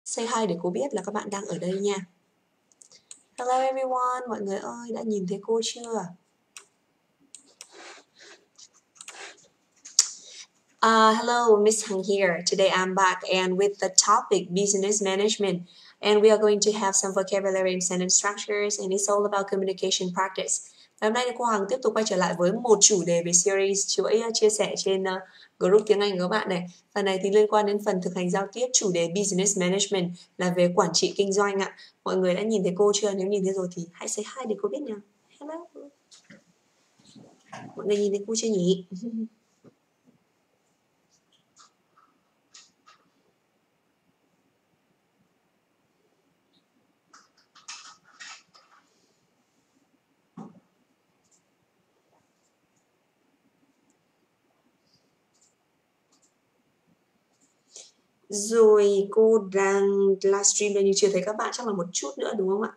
Say hi để cô biết là các bạn đang ở đây nha. Hello everyone, mọi người ơi, đã nhìn thấy cô chưa? Hello, Miss Hằng here. Today I'm back and with the topic business management, and we are going to have some vocabulary and sentence structures, and it's all about communication practice. Hôm nay cô Hằng tiếp tục quay trở lại với một chủ đề về series chuỗi chia sẻ trên group tiếng Anh của các bạn này. Phần này thì liên quan đến phần thực hành giao tiếp, chủ đề business management là về quản trị kinh doanh ạ. Mọi người đã nhìn thấy cô chưa? Nếu nhìn thấy rồi thì hãy say hi để cô biết nào. Hello. Mọi người nhìn thấy cô chưa nhỉ? Rồi cô đang livestream đây nhưng chưa thấy các bạn, chắc là một chút nữa đúng không ạ?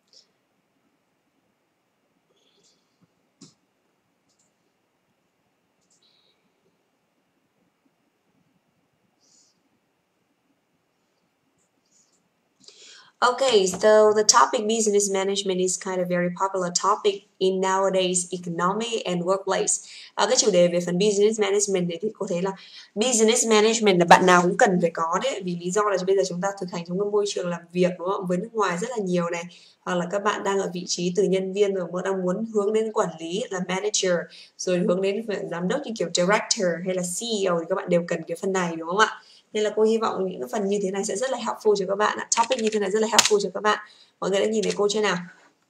Okay, so the topic business management is kind of very popular topic in nowadays economy and workplace. Cái chủ đề về phần business management này thì cô thấy là business management là bạn nào cũng cần phải có đấy, vì lý do là bây giờ chúng ta thực hành trong cái môi trường làm việc đúng không? Với nước ngoài rất là nhiều này, hoặc là các bạn đang ở vị trí từ nhân viên rồi đang muốn hướng đến quản lý là manager, rồi hướng đến giám đốc như kiểu director hay là CEO thì các bạn đều cần cái phần này đúng không ạ? Nên là cô hy vọng những cái phần như thế này sẽ rất là helpful cho các bạn ạ. Topic như thế này rất là helpful cho các bạn. Mọi người đã nhìn thấy cô chưa nào?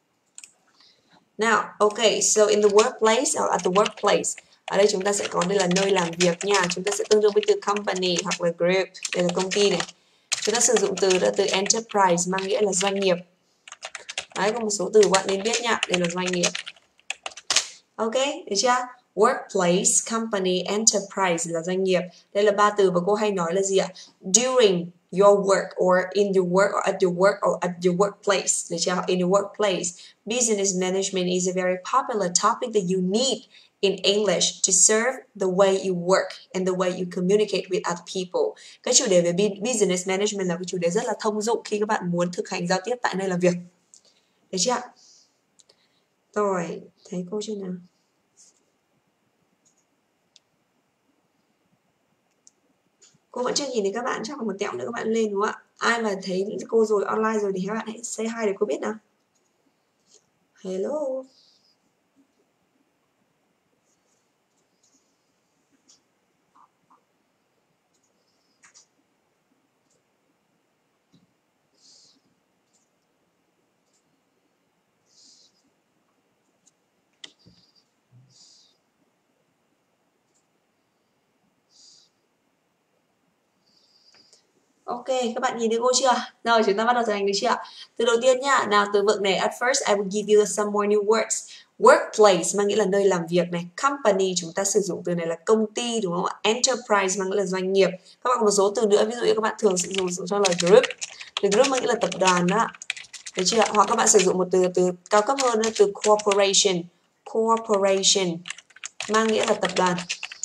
Now, okay, so in the workplace or at the workplace, ở đây chúng ta sẽ có đây là nơi làm việc nha. Chúng ta sẽ tương đương với từ company hoặc là group. Đây là công ty này. Chúng ta sử dụng từ là từ enterprise mang nghĩa là doanh nghiệp. Đấy, có một số từ bạn nên biết nha. Đây là doanh nghiệp. Ok, được chưa? Workplace, company, enterprise là doanh nghiệp. Đây là ba từ và cô hay nói là gì ạ? During your work or in your work or at your workplace. Được chưa? In your workplace. Business management is a very popular topic that you need in English to serve the way you work and the way you communicate with other people. Cái chủ đề về business management là cái chủ đề rất là thông dụng khi các bạn muốn thực hành giao tiếp tại nơi làm việc. Được chưa? Rồi, thấy cô chưa nào? Cô vẫn chưa nhìn thấy các bạn, chắc là một tẹo nữa các bạn lên đúng không ạ? Ai mà thấy cô rồi online rồi thì các bạn hãy say hi để cô biết nào. Hello. Ok, các bạn nhìn thấy cô chưa? Rồi, chúng ta bắt đầu thực hành được chưa? Từ đầu tiên nhá, nào từ vựng này, at first I will give you some more new words. Workplace mang nghĩa là nơi làm việc này, company chúng ta sử dụng từ này là công ty đúng không ạ? Enterprise mang nghĩa là doanh nghiệp. Các bạn có một số từ nữa, ví dụ như các bạn thường sử dụng cho là group. Từ group mang nghĩa là tập đoàn đó. Được chưa? Hoặc các bạn sử dụng một từ cao cấp hơn là từ corporation. Corporation mang nghĩa là tập đoàn.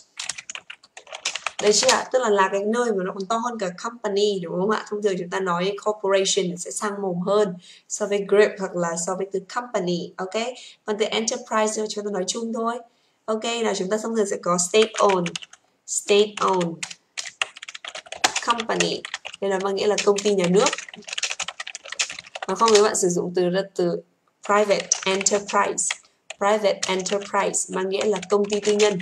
Đấy chưa ạ? Tức là cái nơi mà nó còn to hơn cả company đúng không ạ? Thông thường chúng ta nói corporation sẽ sang mồm hơn so với group hoặc là so với từ company, ok? Còn từ enterprise chúng ta nói chung thôi. Ok, là chúng ta thông thường sẽ có state owned company. Đây là mang nghĩa là công ty nhà nước. Còn không, nếu bạn sử dụng từ private enterprise mang nghĩa là công ty tư nhân.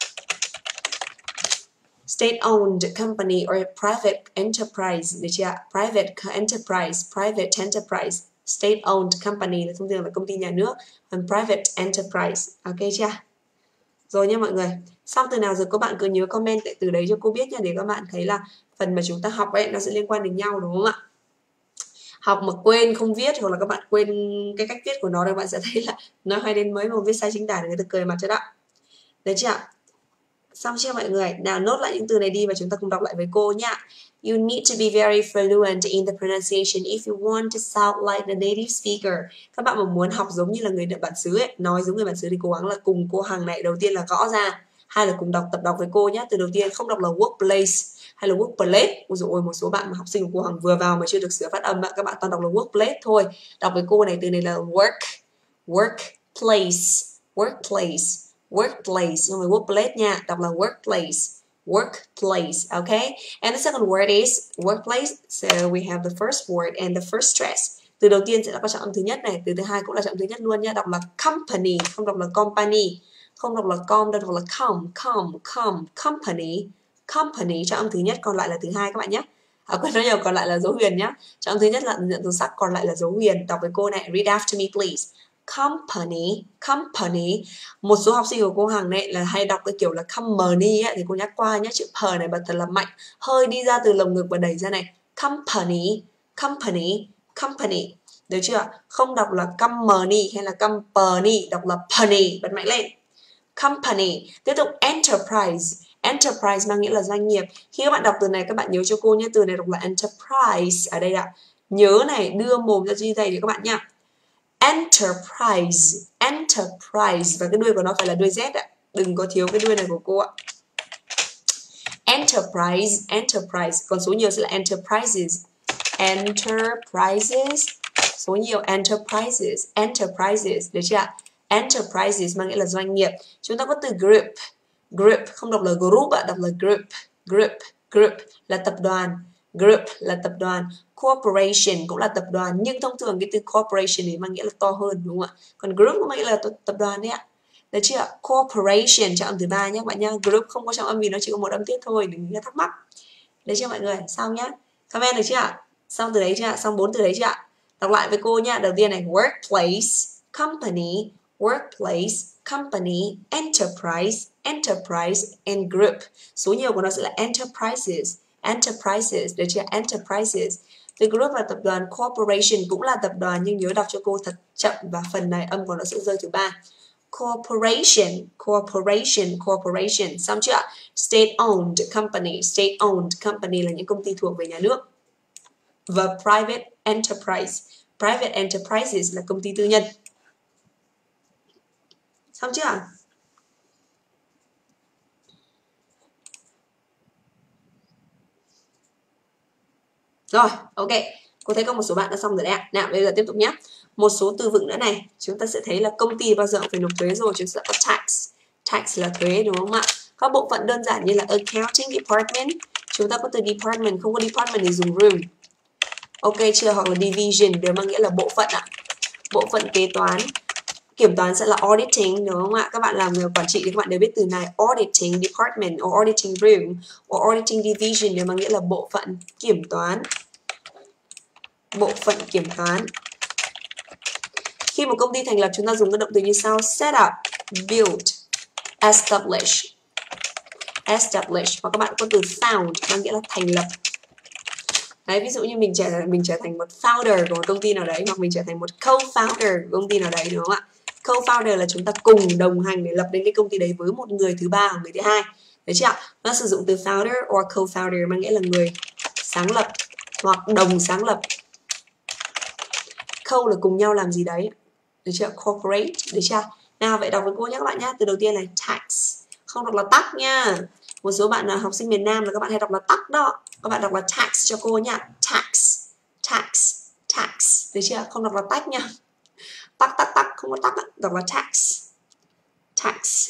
State-owned company or private enterprise, được chưa? Private enterprise, state-owned company là thông thường là công ty nhà nước, còn private enterprise, ok chưa? Rồi nha mọi người. Xong từ nào rồi các bạn cứ nhớ comment tại từ đấy cho cô biết nha, để các bạn thấy là phần mà chúng ta học ấy nó sẽ liên quan đến nhau đúng không ạ? Học mà quên không viết hoặc là các bạn quên cái cách viết của nó thì các bạn sẽ thấy là nó hay đến mấy mà viết sai chính tả để người ta cười mặt cho đó. Được chưa? Xong chưa mọi người? Nào nốt lại những từ này đi và chúng ta cùng đọc lại với cô nhá. You need to be very fluent in the pronunciation if you want to sound like the native speaker. Các bạn mà muốn học giống như là người bản xứ ấy, nói giống người bản xứ thì cố gắng là cùng cô Hằng này đầu tiên là gõ ra, hai là cùng tập đọc với cô nhé. Từ đầu tiên không đọc là workplace hay là workplace. Ôi dồi ôi, một số bạn mà học sinh của cô Hằng vừa vào mà chưa được sửa phát âm, các bạn toàn đọc là workplace thôi. Đọc với cô này, từ này là workplace, workplace, workplace, không phải workplace nha, đọc là workplace, workplace, okay? And the second word is workplace. So we have the first word and the first stress. Từ đầu tiên sẽ là có trọng âm thứ nhất này, từ thứ hai cũng là trọng âm thứ nhất luôn nha, đọc là company, không đọc là company, không đọc là com, đọc là company, company, trọng âm thứ nhất, còn lại là thứ hai các bạn nhé. Quên nói nhiều, còn lại là dấu huyền nhé. Trọng âm thứ nhất là nhận từ sắc, còn lại là dấu huyền. Đọc với cô này, read after me please. Company, company. Một số học sinh của cô Hằng này là hay đọc cái kiểu là company ấy, thì cô nhắc qua nhé, chữ p này bật thật là mạnh, hơi đi ra từ lồng ngực và đẩy ra này. Company, company, company. Được chưa? Không đọc là company hay là company, đọc là penny, bật mạnh lên. Company. Tiếp tục enterprise. Enterprise mang nghĩa là doanh nghiệp. Khi các bạn đọc từ này, các bạn nhớ cho cô nhé, từ này đọc là enterprise ở đây ạ. Nhớ này, đưa mồm ra như thế để các bạn nha. Enterprise, enterprise, và cái đuôi của nó phải là đuôi Z ạ. Đừng có thiếu cái đuôi này của cô ạ. Enterprise, enterprise. Còn số nhiều sẽ là enterprises. Enterprises. Số nhiều enterprises, enterprises, được chưa? Enterprises mang nghĩa là doanh nghiệp. Chúng ta có từ group. Group không đọc là group ạ, đọc là group. Group, group là tập đoàn. Group là tập đoàn. Corporation cũng là tập đoàn, nhưng thông thường cái từ corporation này mang nghĩa là to hơn, đúng không ạ? Còn group cũng mang nghĩa là tập đoàn đấy ạ. Được chưa? Corporation trọng âm thứ ba nhé các bạn nhá. Group không có trọng âm vì nó chỉ có một âm tiết thôi, đừng nghe thắc mắc. Được chưa mọi người? Xong nhá. Comment được chưa ạ? Xong từ đấy chưa ạ? Xong 4 từ đấy chưa ạ? Đọc lại với cô nhá. Đầu tiên này, workplace, company, workplace, company, enterprise, enterprise, and group. Số nhiều của nó sẽ là enterprises, enterprises, được chưa? Enterprises. The group là tập đoàn, corporation cũng là tập đoàn, nhưng nhớ đọc cho cô thật chậm và phần này âm của nó sẽ rơi thứ ba. Corporation, corporation, corporation. Xong chưa? State-owned company, state-owned company là những công ty thuộc về nhà nước. Và private enterprise, private enterprises là công ty tư nhân. Xong chưa? Rồi, ok. Cô thấy có một số bạn đã xong rồi đấy ạ. Nào, bây giờ tiếp tục nhé. Một số từ vựng nữa này. Chúng ta sẽ thấy là công ty bao giờ cũng phải nộp thuế rồi. Chúng ta sẽ có tax. Tax là thuế, đúng không ạ? Các bộ phận đơn giản như là accounting department. Chúng ta có từ department, không có department thì dùng room. Ok chưa? Hoặc là division đều mang nghĩa là bộ phận ạ. Bộ phận kế toán. Kiểm toán sẽ là auditing, đúng không ạ? Các bạn làm người quản trị thì các bạn đều biết từ này. Auditing department, or auditing room, or auditing division đều mang nghĩa là bộ phận kiểm toán. Bộ phận kiểm toán. Khi một công ty thành lập, chúng ta dùng các động từ như sau: set up, build, establish, establish. Và các bạn có từ found mang nghĩa là thành lập. Đấy, ví dụ như mình trở thành một founder của một công ty nào đấy, hoặc mình trở thành một co-founder của công ty nào đấy, đúng không ạ? Co-founder là chúng ta cùng đồng hành để lập đến cái công ty đấy với một người thứ ba hoặc người thứ hai. Đấy chưa ạ? Nó sử dụng từ founder or co-founder mang nghĩa là người sáng lập hoặc đồng sáng lập. Co là cùng nhau làm gì đấy. Được chưa? Corporate. Được chưa? Nào, vậy đọc với cô nhé các bạn nhé. Từ đầu tiên này, tax. Không đọc là tắc nha. Một số bạn là học sinh miền Nam là các bạn hay đọc là tắc đó. Các bạn đọc là tax cho cô nha. Tax, tax, tax. Được chưa? Không đọc là tách nha. Tắc, không có tắc, đọc là tax. Tax.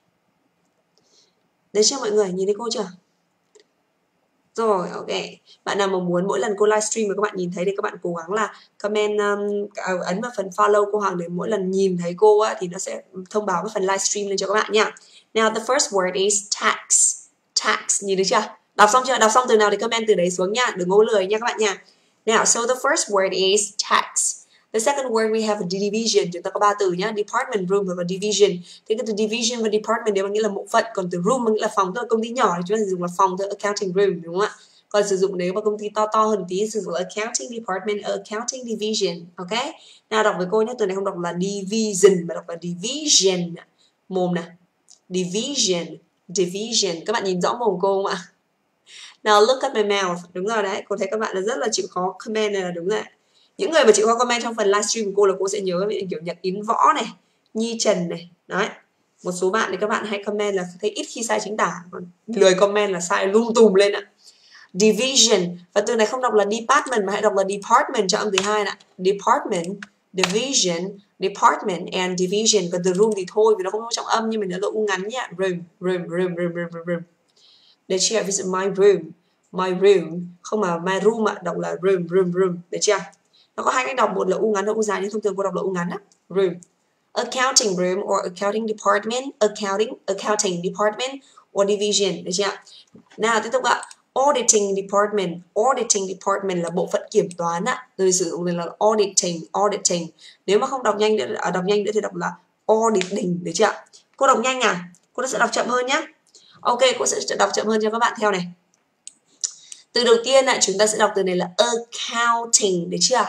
Được chưa mọi người? Nhìn thấy cô chưa? Rồi, ok. Bạn nào mà muốn mỗi lần cô livestream mà các bạn nhìn thấy thì các bạn cố gắng là comment, ấn vào phần follow cô Hằng để mỗi lần nhìn thấy cô á, thì nó sẽ thông báo cái phần livestream lên cho các bạn nha. Now the first word is tax. Tax, nhìn được chưa? Đọc xong chưa? Đọc xong từ nào thì comment từ đấy xuống nha. Đừng ngố lười nha các bạn nha. Now, so the first word is tax. The second word we have a division. Chúng ta có 3 từ nhá. Department, room và division. Thì cái từ division và department đều mang nghĩa là bộ phận. Còn từ room mang nghĩa là phòng. Tức là công ty nhỏ thì chúng ta sử dụng là phòng, tức là accounting room, đúng không ạ? Còn sử dụng nếu mà công ty to hơn tí sử dụng là accounting department, accounting division. Ok? Nào, đọc với cô nhé. Từ này không đọc là division mà đọc là division. Mồm nè. Division. Division. Các bạn nhìn rõ mồm cô không ạ? Now look at my mouth. Đúng rồi đấy. Cô thấy các bạn là rất là chịu khó comment này là đúng rồi. Những người mà chịu khó comment trong phần livestream của cô là cô sẽ nhớ về kiểu Nhật Yến Võ này, Nhi Trần này. Đấy. Một số bạn thì các bạn hay comment là thấy ít khi sai chính tả, còn lười comment là sai lung tùm lên ạ. Division. Và từ này không đọc là department mà hãy đọc là department cho âm thứ hai nè. Department, division, department and division. Còn từ room thì thôi vì nó không có trọng âm nhưng mình đã lộ u ngắn nhé. Room. Được chưa? Ví dụ my room, không mà my room ạ, đọc là room. Được chưa? Nó có hai cách đọc, một là u ngắn và u dài, nhưng thông thường cô đọc là u ngắn á. Room. Accounting room or accounting department, accounting department or division. Được chưa? Nào tiếp tục ạ. Auditing department là bộ phận kiểm toán ạ. Rồi sử dụng là auditing. Nếu mà không đọc nhanh nữa thì đọc là auditing. Được chưa? Cô đọc nhanh à? Cô sẽ đọc chậm hơn nhé. Ok, cô sẽ đọc chậm hơn cho các bạn theo này. Từ đầu tiên chúng ta sẽ đọc từ này là accounting, được chưa?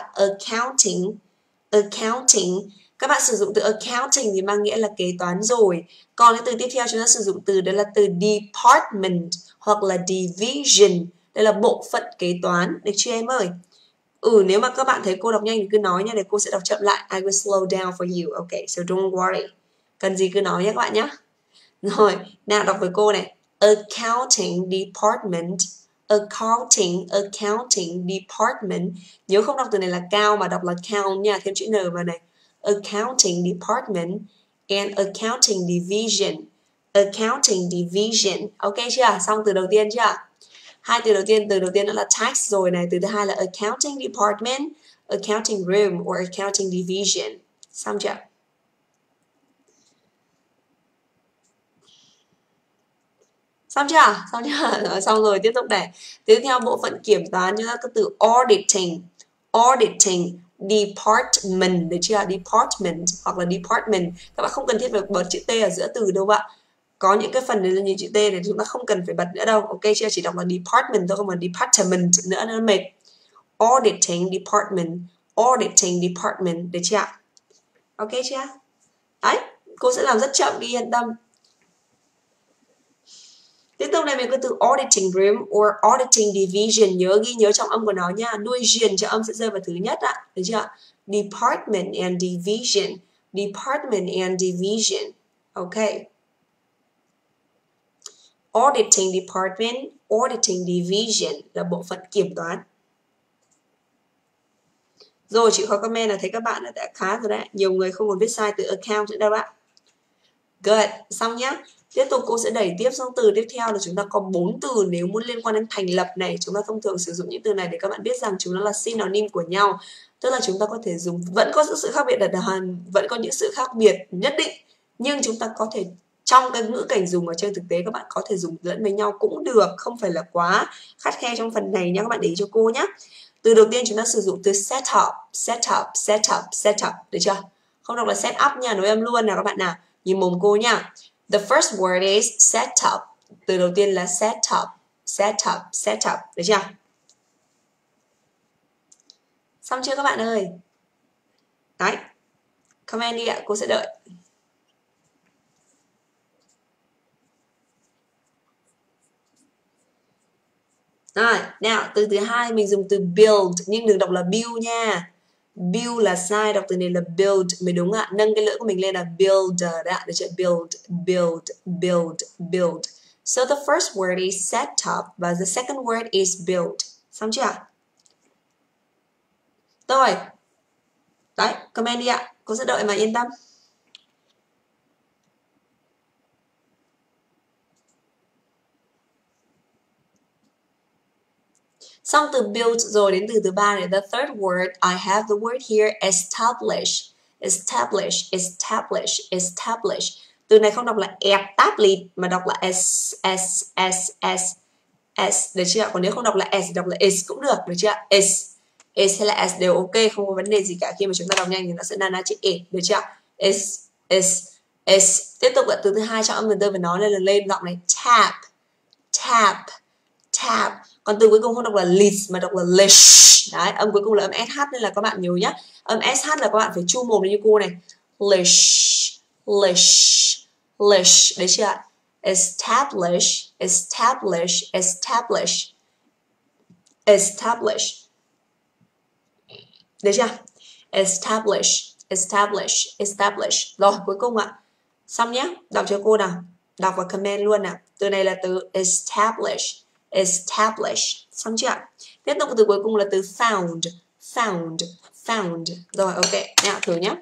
Accounting. Các bạn sử dụng từ accounting thì mang nghĩa là kế toán rồi. Còn cái từ tiếp theo chúng ta sử dụng từ đó là từ department hoặc là division. Đây là bộ phận kế toán, được chưa em ơi? Nếu mà các bạn thấy cô đọc nhanh thì cứ nói nha, để cô sẽ đọc chậm lại. I will slow down for you. Okay, so don't worry. Cần gì cứ nói nhé các bạn nhé. Rồi, nào đọc với cô này. Accounting department. Accounting department. Nhớ không đọc từ này là cao mà đọc là count nha, thêm chữ N vào này. Accounting department and accounting division. Ok chưa? Xong từ đầu tiên chưa? Hai từ đầu tiên đó là tax rồi này, từ thứ hai là accounting department, accounting room or accounting division. Xong chưa? Xong chưa? Xong rồi, tiếp tục này. Tiếp theo bộ phận kiểm toán chúng ta có từ auditing department, được chưa? Department hoặc là department. Các bạn không cần thiết phải bật chữ T ở giữa từ đâu ạ. Có những cái phần này như chữ T này chúng ta không cần phải bật nữa đâu. Ok chưa? Chỉ đọc là department thôi, không mà department nữa nó mệt. Auditing department, được chưa? Ok chưa? Đấy, cô sẽ làm rất chậm đi, yên tâm. Tiếp tục này mình có từ auditing room or auditing division. Ghi nhớ trọng âm của nó nha. Đuôi division cho âm sẽ rơi vào thứ nhất ạ. Được chưa? Department and division. Ok. Auditing department, auditing division là bộ phận kiểm toán. Rồi, chịu khó comment là thấy các bạn đã khá rồi đấy. Nhiều người không còn viết sai từ account nữa đâu ạ. Good, xong nhá. Tiếp tục cô sẽ đẩy tiếp sang từ tiếp theo là chúng ta có 4 từ nếu muốn liên quan đến thành lập này. Chúng ta thông thường sử dụng những từ này để các bạn biết rằng chúng nó là synonym của nhau. Tức là chúng ta có thể dùng, vẫn có sự khác biệt vẫn có những sự khác biệt nhất định. Nhưng chúng ta có thể, trong cái ngữ cảnh dùng ở trên thực tế các bạn có thể dùng lẫn với nhau cũng được. Không phải là quá khắt khe trong phần này nha, các bạn để ý cho cô nhé. Từ đầu tiên chúng ta sử dụng từ setup, được chưa? Không đọc là set up nha, nói âm luôn nào các bạn nào. Nhìn mồm cô nha. The first word is setup. Từ đầu tiên là setup, được chưa? Xong chưa các bạn ơi? Đấy. Comment đi ạ, cô sẽ đợi. Rồi, nào, từ thứ hai mình dùng từ build nhưng đừng đọc là build nha. Build là sai, đọc từ này là build mới đúng ạ. Nâng cái lưỡi của mình lên là builder đã, được chưa? Build. So the first word is setup và the second word is build. Xong chưa? Rồi. Đấy, comment đi ạ. Cô sẽ đợi mà yên tâm. Xong từ build rồi đến từ thứ ba này, the third word, I have the word here, establish. Từ này không đọc là establish mà đọc là s, được chưa? Còn nếu không đọc là s, đọc là is cũng được chưa? Is hay là s đều ok, không có vấn đề gì cả. Khi mà chúng ta đọc nhanh thì nó sẽ na chữ e, được chưa? Is. Tiếp tục là từ thứ hai cho âm từ và nói lên giọng này, tap. Còn từ cuối cùng không đọc là list mà đọc là lish. Đấy, âm cuối cùng là âm sh nên là các bạn nhớ nhá. Âm sh là các bạn phải chu mồm lên như cô này. Lish. Đấy chưa ạ? Establish. Được chưa? Establish. Rồi, cuối cùng ạ. Xong nhé. Đọc cho cô nào. Đọc và comment luôn nào. Từ này là từ establish. establish. Xong chưa? Tiếp tục từ cuối cùng là từ found. Found. Found. Rồi, ok. Nào, thử nhé.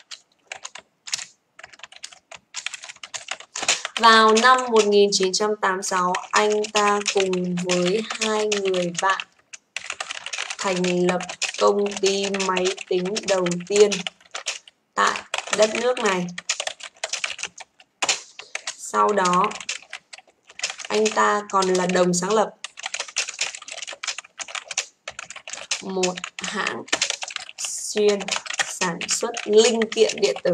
Vào năm 1986, anh ta cùng với 2 người bạn thành lập công ty máy tính đầu tiên tại đất nước này. Sau đó, anh ta còn là đồng sáng lập một hãng chuyên sản xuất linh kiện điện tử.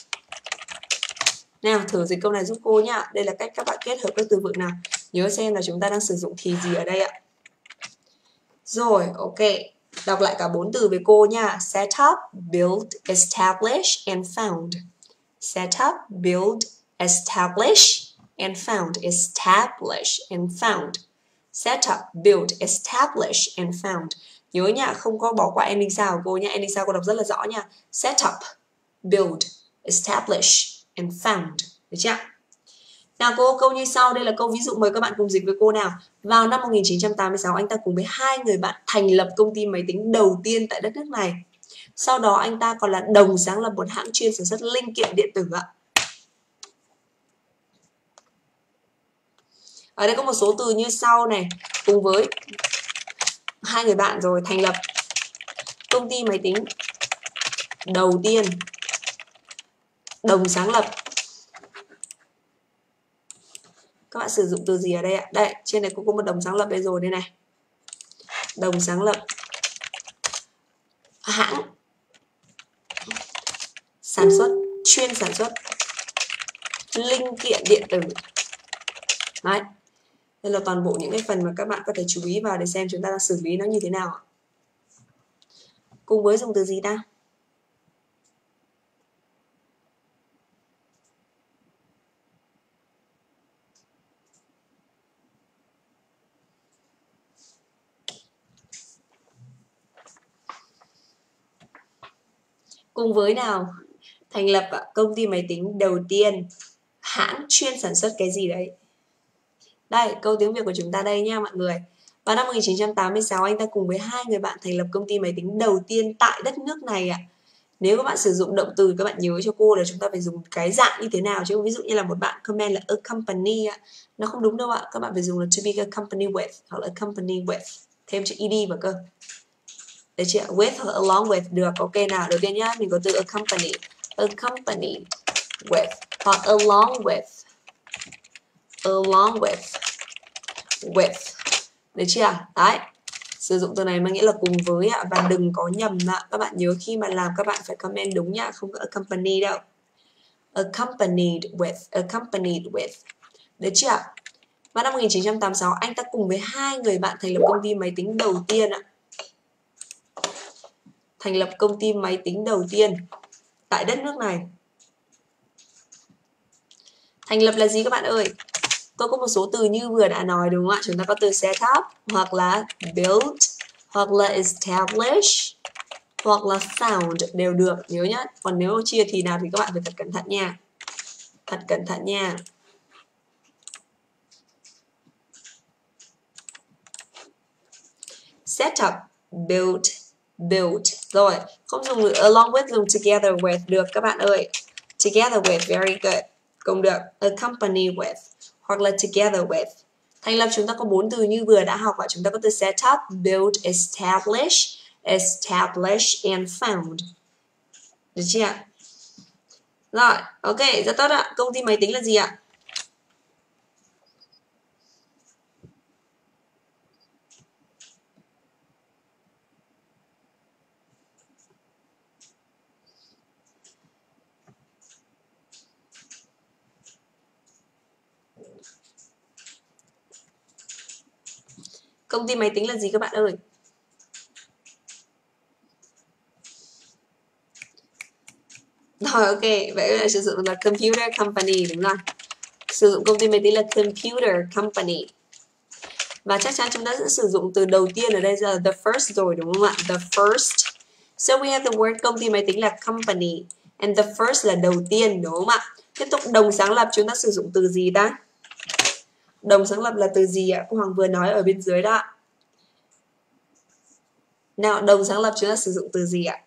Nào, thử dịch câu này giúp cô nhá. Đây là cách các bạn kết hợp các từ vựng nào. Nhớ xem là chúng ta đang sử dụng thì gì ở đây ạ. Rồi, ok. Đọc lại cả 4 từ với cô nha. Set up, build, establish, and found. Set up, build, establish, and found. Establish and found. Set up, build, establish, and found. Nhớ nha, không có bỏ qua ending sound của cô nha. Ending sound cô đọc rất là rõ nha. Set up, build, establish, and found. Được chưa? Nào cô, câu như sau, đây là câu ví dụ, mời các bạn cùng dịch với cô nào. Vào năm 1986, anh ta cùng với 2 người bạn thành lập công ty máy tính đầu tiên tại đất nước này. Sau đó anh ta còn là đồng sáng lập một hãng chuyên sản xuất linh kiện điện tử ạ. Ở đây có một số từ như sau này. Cùng với 2 người bạn rồi thành lập công ty máy tính đầu tiên, đồng sáng lập. Các bạn sử dụng từ gì ở đây ạ? Đây, trên này cũng có một đồng sáng lập đây rồi đây này. Đồng sáng lập hãng sản xuất, chuyên sản xuất linh kiện điện tử. Đấy. Đây là toàn bộ những cái phần mà các bạn có thể chú ý vào để xem chúng ta đang xử lý nó như thế nào. Cùng với dùng từ gì ta? Cùng với nào? Thành lập công ty máy tính đầu tiên, hãng chuyên sản xuất cái gì đấy. Đây, câu tiếng Việt của chúng ta đây nha mọi người. Vào năm 1986, anh ta cùng với 2 người bạn thành lập công ty máy tính đầu tiên tại đất nước này ạ. Nếu các bạn sử dụng động từ, các bạn nhớ cho cô là chúng ta phải dùng cái dạng như thế nào chứ. Ví dụ như là một bạn comment là a company ạ, nó không đúng đâu ạ. Các bạn phải dùng là to be accompanied with hoặc là accompany with, thêm chữ ed vào cơ. Được chưa? With hoặc along with được. Ok nào, đầu tiên nhá, mình có từ accompany with hoặc along with. Được chưa? Đấy. Sử dụng từ này mang nghĩa là cùng với ạ, và đừng có nhầm ạ. Các bạn nhớ khi mà làm các bạn phải comment đúng nhá, không có accompany đâu. Accompanied with. Được chưa? Vào năm 1986, anh ta cùng với 2 người bạn thành lập công ty máy tính đầu tiên ạ. Thành lập công ty máy tính đầu tiên tại đất nước này. Thành lập là gì các bạn ơi? Tôi có một số từ như vừa đã nói đúng không ạ? Chúng ta có từ set up, hoặc là build, hoặc là establish, hoặc là found đều được, nhớ nhá. Còn nếu chia thì nào thì các bạn phải thật cẩn thận nha. Thật cẩn thận nha. Set up, build. Rồi, không dùng từ along with, dùng together with được các bạn ơi. Together with, very good. Cũng được. Accompany with hoặc là together with. Thành lập chúng ta có 4 từ như vừa đã học và chúng ta có từ set up, build, establish and found. Được chưa ạ? Rồi, ok, rất tốt ạ. Công ty máy tính là gì ạ? Công ty máy tính là gì các bạn ơi? Rồi, ok, vậy là sử dụng là computer company đúng không? Sử dụng công ty máy tính là computer company. Và chắc chắn chúng ta sẽ sử dụng từ đầu tiên ở đây là the first rồi đúng không ạ? The first. So we have the word công ty máy tính là company. And the first là đầu tiên đúng không ạ? Tiếp tục đồng sáng lập chúng ta sử dụng từ gì ta? Đồng sáng lập là từ gì ạ? Cô Hoàng vừa nói ở bên dưới đó. Nào, đồng sáng lập chúng ta sử dụng từ gì ạ?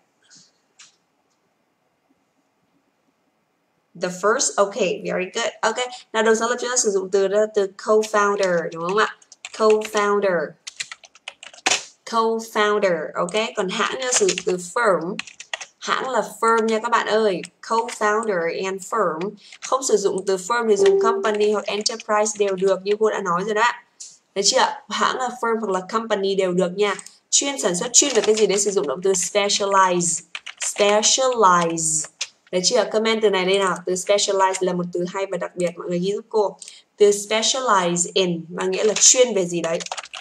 The first, okay, very good. Okay, nào đồng sáng lập chúng ta sử dụng từ đó là từ co-founder, đúng không ạ? Co-founder. Co-founder, ok. Còn hãng là sử dụng từ firm. Hãng là firm nha các bạn ơi. Co-founder and firm. Không sử dụng từ firm thì dùng company hoặc enterprise đều được như cô đã nói rồi đó. Được chưa? Hãng là firm hoặc là company đều được nha. Chuyên sản xuất, chuyên về cái gì đấy sử dụng động từ specialize. Specialize. Được chưa? Comment từ này đây nào. Từ specialize là một từ hay và đặc biệt. Mọi người ghi giúp cô. Từ specialize in mà nghĩa là chuyên về gì đấy.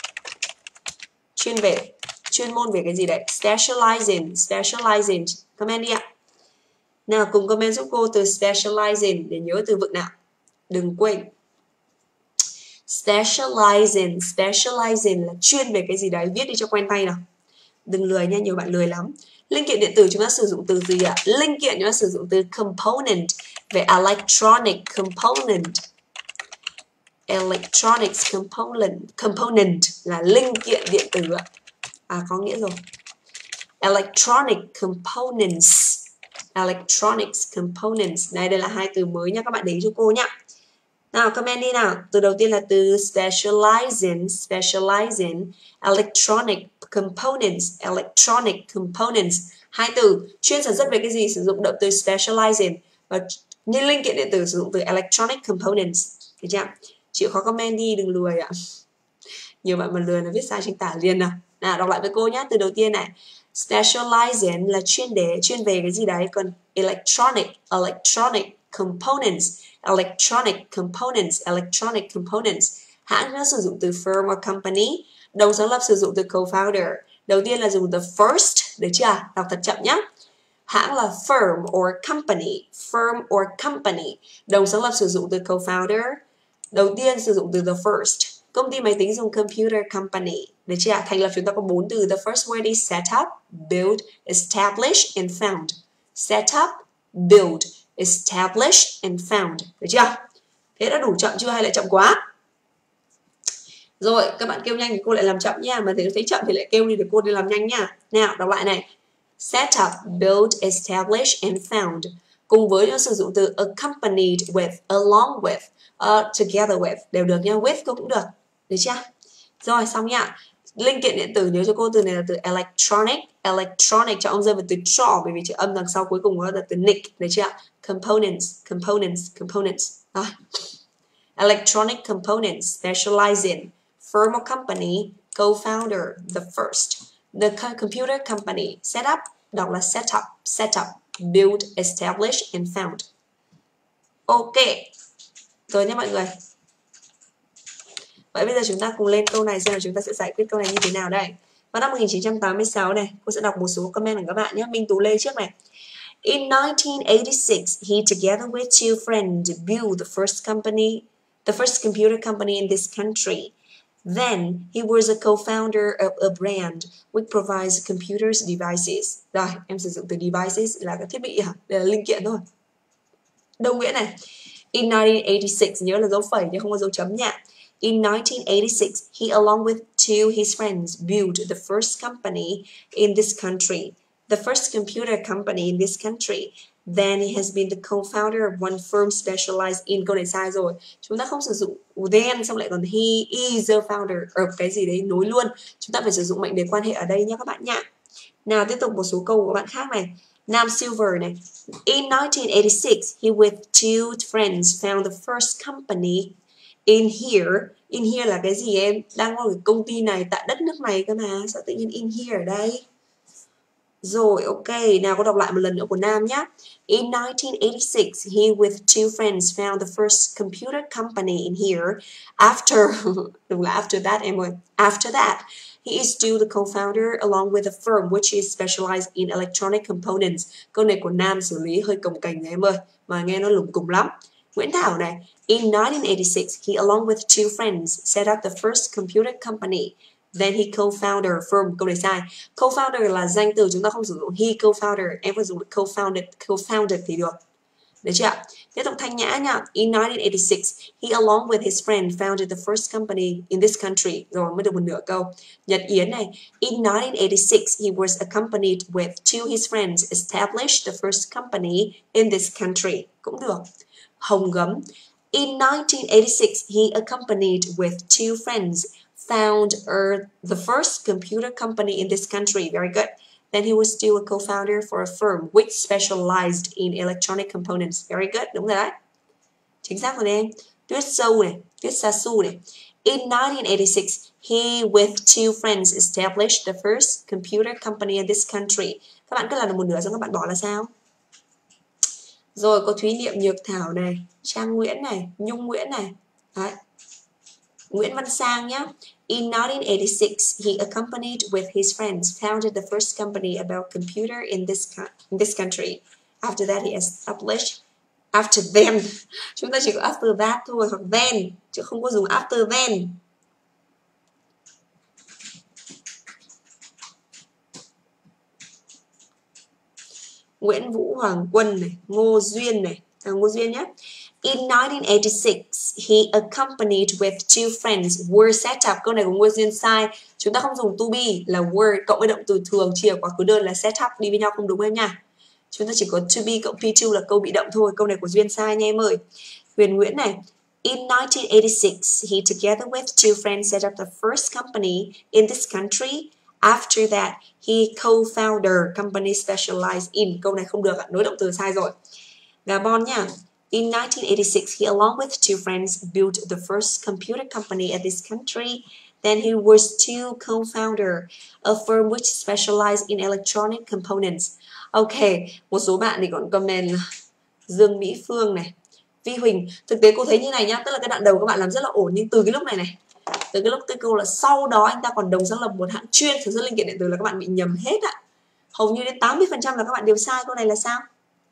Chuyên môn về cái gì đấy. Specializing. Comment đi ạ. Nào cùng comment giúp cô từ specializing để nhớ từ vựng nào. Đừng quên. Specializing là chuyên về cái gì đấy. Viết đi cho quen tay nào. Đừng lười nha, nhiều bạn lười lắm. Linh kiện điện tử chúng ta sử dụng từ gì ạ? Linh kiện chúng ta sử dụng từ component. Về electronic component. Electronics component là linh kiện điện tử ạ. Có nghĩa rồi. Electronic components. Electronics components. Đây là hai từ mới nha, các bạn để ý cho cô nhá. Nào comment đi nào. Từ đầu tiên là từ specializing electronic components. Hai từ chuyên sản xuất về cái gì sử dụng động từ specializing và như linh kiện điện tử sử dụng từ electronic components. Được chưa? Chịu khó comment đi, đừng lười ạ. Nhiều bạn mà lười là viết sai chính tả liền nào. Nào đọc lại với cô nhé. Từ đầu tiên này, specializing là chuyên về cái gì đấy. Còn electronic components. Hãng nó sử dụng từ firm or company. Đồng sáng lập sử dụng từ co-founder. Đầu tiên là dùng the first, được chưa? Đọc thật chậm nhé. Hãng là firm or company. Đồng sáng lập sử dụng từ co-founder. Đầu tiên sử dụng từ the first. Công ty máy tính dùng computer company. Được chưa? Thành lập chúng ta có 4 từ. The first word is set up, build, establish, and found. Set up, build, establish, and found. Được chưa? Thế đã đủ chậm chưa hay lại chậm quá? Rồi, các bạn kêu nhanh thì cô lại làm chậm nha. Mà thấy chậm thì lại kêu đi để cô đi làm nhanh nha. Nào, đọc lại này. Set up, build, establish, and found. Cùng với nó sử dụng từ accompanied with, along with, together with. Đều được nha. With cũng được. Được chưa? Rồi, xong nha. Linh kiện điện tử nhớ cho cô từ này là từ electronic cho ông rơi vào từ cho bởi vì chữ âm đằng sau cuối cùng nó là từ nick. Được chưa? Components. Rồi. Electronic components, specialize in, firm or company, co-founder, the first. The computer company, set up, đọc là set up, build, establish, and found. Ok. Rồi nha mọi người. Vậy bây giờ chúng ta cùng lên câu này xem là chúng ta sẽ giải quyết câu này như thế nào đây. Vào năm 1986 này, cô sẽ đọc một số comment của các bạn nhé. Minh Tú Lê trước này. In 1986, he together with two friends built the first computer company in this country. Then, he was a co-founder of a brand which provides computers devices. Rồi, em sử dụng từ devices là các thiết bị hả? Đây là linh kiện thôi. Đồng nghĩa này. In 1986, nhớ là dấu phẩy nhưng không có dấu chấm nha. In 1986, he along with his friends built the first company in this country. The first computer company in this country. Then he has been the co-founder of one firm specialized in. Câu này sai rồi. Chúng ta không sử dụng then xong lại còn he is the founder ở cái gì đấy nối luôn. Chúng ta phải sử dụng mệnh đề quan hệ ở đây nhé các bạn nhé. Nào tiếp tục một số câu của các bạn khác này. Nam Silver này. In 1986, he with two friends found the first company in here. In here là cái gì em? Đang có cái công ty này tại đất nước này cơ mà. Sao tự nhiên in here ở đây? Rồi, ok. Nào cô đọc lại một lần nữa của Nam nhé. In 1986, he with two friends found the first computer company in here. Đúng là after that em ơi. After that, he is still the co-founder along with a firm which is specialized in electronic components. Câu này của Nam xử lý hơi cồng kềnh em ơi. Mà nghe nó lủng củng lắm. Nguyễn Thảo này. In 1986, he along with two friends set up the first computer company. Then he co-founder firm. Câu này sai. Co-founder là danh từ, chúng ta không sử dụng he co-founder. Em phải dùng co-founded thì được. Được chưa? Tiếp tục Thanh Nhã nha. In 1986, he along with his friend founded the first company in this country. Rồi mới được một nửa câu. Nhật Yến này. In 1986, he was accompanied with two his friends established the first company in this country. Cũng được. Hồng Gấm. In 1986, he accompanied with two friends found the first computer company in this country. Very good. Then he was still a co-founder for a firm which specialized in electronic components. Very good. Đúng rồi đấy. Chính xác rồi em. Tuyết Sâu này. Tuyết Sa Su này. In 1986, he with two friends established the first computer company in this country. Các bạn cứ làm được một nửa xong các bạn bỏ là sao? Rồi có Thúy Niệm Nhược Thảo này. Trang Nguyễn này. Nhung Nguyễn này. Đấy. Nguyễn Văn Sang nhé. In 1986, he accompanied with his friends founded the first company about computer in this country. After that, he established after then. Chúng ta chỉ có after that thôi hoặc then, chứ không có dùng after then. Nguyễn Vũ Hoàng Quân này, Ngô Duyên này, Ngô Duyên nhé. In 1986, he accompanied with two friends were set up. Câu này của Ngô Duyên sai. Chúng ta không dùng to be là were cộng với động từ thường chia quá khứ đơn là set up đi với nhau không đúng em nha. Chúng ta chỉ có to be cộng P2 là câu bị động thôi. Câu này của Duyên sai nha em ơi. Huyền Nguyễn này. In 1986, he together with two friends set up the first company in this country. After that, he co-founder company specialized in. Câu này không được ạ, nối động từ sai rồi. Gabon nha. In 1986, he along with two friends built the first computer company at this country. Then he was still co-founder a firm which specialized in electronic components. Ok, một số bạn thì còn comment là Dương Mỹ Phương này, Vi Huỳnh. Thực tế cô thấy như này nhá, tức là cái đoạn đầu các bạn làm rất là ổn, nhưng từ cái lúc này này, từ cái lúc tới câu là sau đó anh ta còn đồng sáng lập một hãng chuyên sản xuất linh kiện điện tử là các bạn bị nhầm hết ạ. Hầu như đến 80% là các bạn đều sai. Câu này là sao?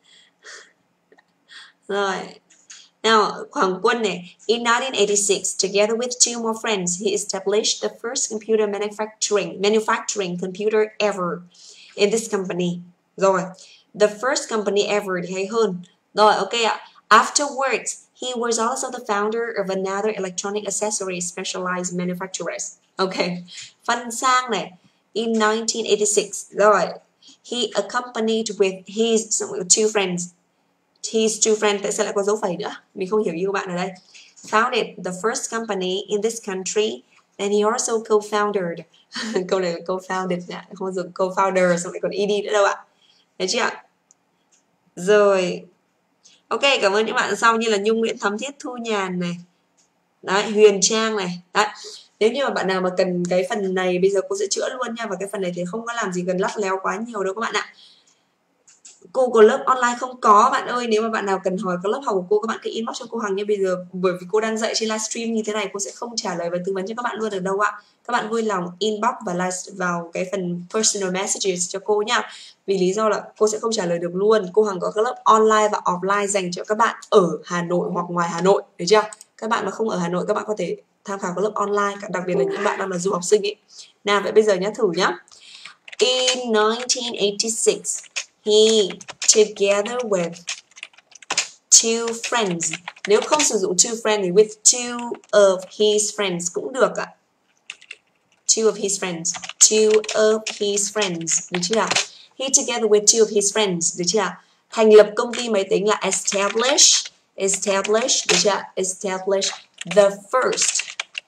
Rồi. Now, Hoàng Quân này. In 1986, together with two more friends, he established the first computer manufacturing computer ever in this company. Rồi. The first company ever thì hay hơn. Rồi, ok ạ. Afterwards, he was also the founder of another electronic accessory specialized manufacturers. Ok. Văn Sang này. In 1986, rồi. He accompanied with his two friends. His two friends, tại sao lại có dấu phẩy nữa? Mình không hiểu như các bạn ở đây. Founded the first company in this country. Then he also co-founded. Câu này là co-founded, không dùng co-founder, xong lại còn ed nữa đâu ạ. Thấy chưa ạ? Rồi. Ok, cảm ơn những bạn sau như là Nhung Nguyễn Thắm Thiết Thu Nhàn này. Đấy, Huyền Trang này. Đấy. Nếu như mà bạn nào mà cần cái phần này bây giờ cô sẽ chữa luôn nha. Và cái phần này thì không có làm gì cần lắt léo quá nhiều đâu các bạn ạ. Cô có lớp online không có bạn ơi. Nếu mà bạn nào cần hỏi có lớp học của cô, các bạn cứ inbox cho cô Hằng nha. Bây giờ bởi vì cô đang dạy trên livestream như thế này, cô sẽ không trả lời và tư vấn cho các bạn luôn được đâu ạ. Các bạn vui lòng inbox và vào cái phần personal messages cho cô nha. Vì lý do là cô sẽ không trả lời được luôn. Cô Hằng có các lớp online và offline dành cho các bạn ở Hà Nội hoặc ngoài Hà Nội, được chưa? Các bạn mà không ở Hà Nội, các bạn có thể tham khảo các lớp online, đặc biệt là những bạn đang là du học sinh ấy. Nào, vậy bây giờ nhá, thử nhá. In 1986, he together with two friends. Nếu không sử dụng two friends thì with two of his friends cũng được ạ. Two of his friends. Two of his friends. Được chưa? He together with two of his friends. Được chưa? Thành lập công ty máy tính là establish. Được chưa? Establish the first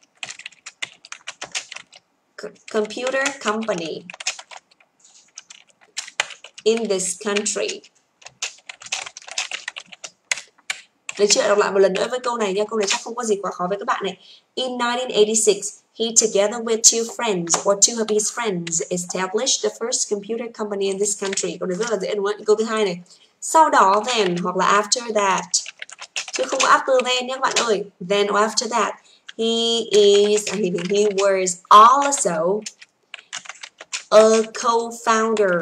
computer company in this country. Được chưa? Đọc lại một lần nữa với câu này nha. Câu này chắc không có gì quá khó với các bạn này. In 1986, he together with two friends or two of his friends established the first computer company in this country. Câu này rất là dễ đúng không? Câu thứ hai này. Sau đó then hoặc là after that. Chứ không có after then nhé các bạn ơi. Then or after that. He was also a co-founder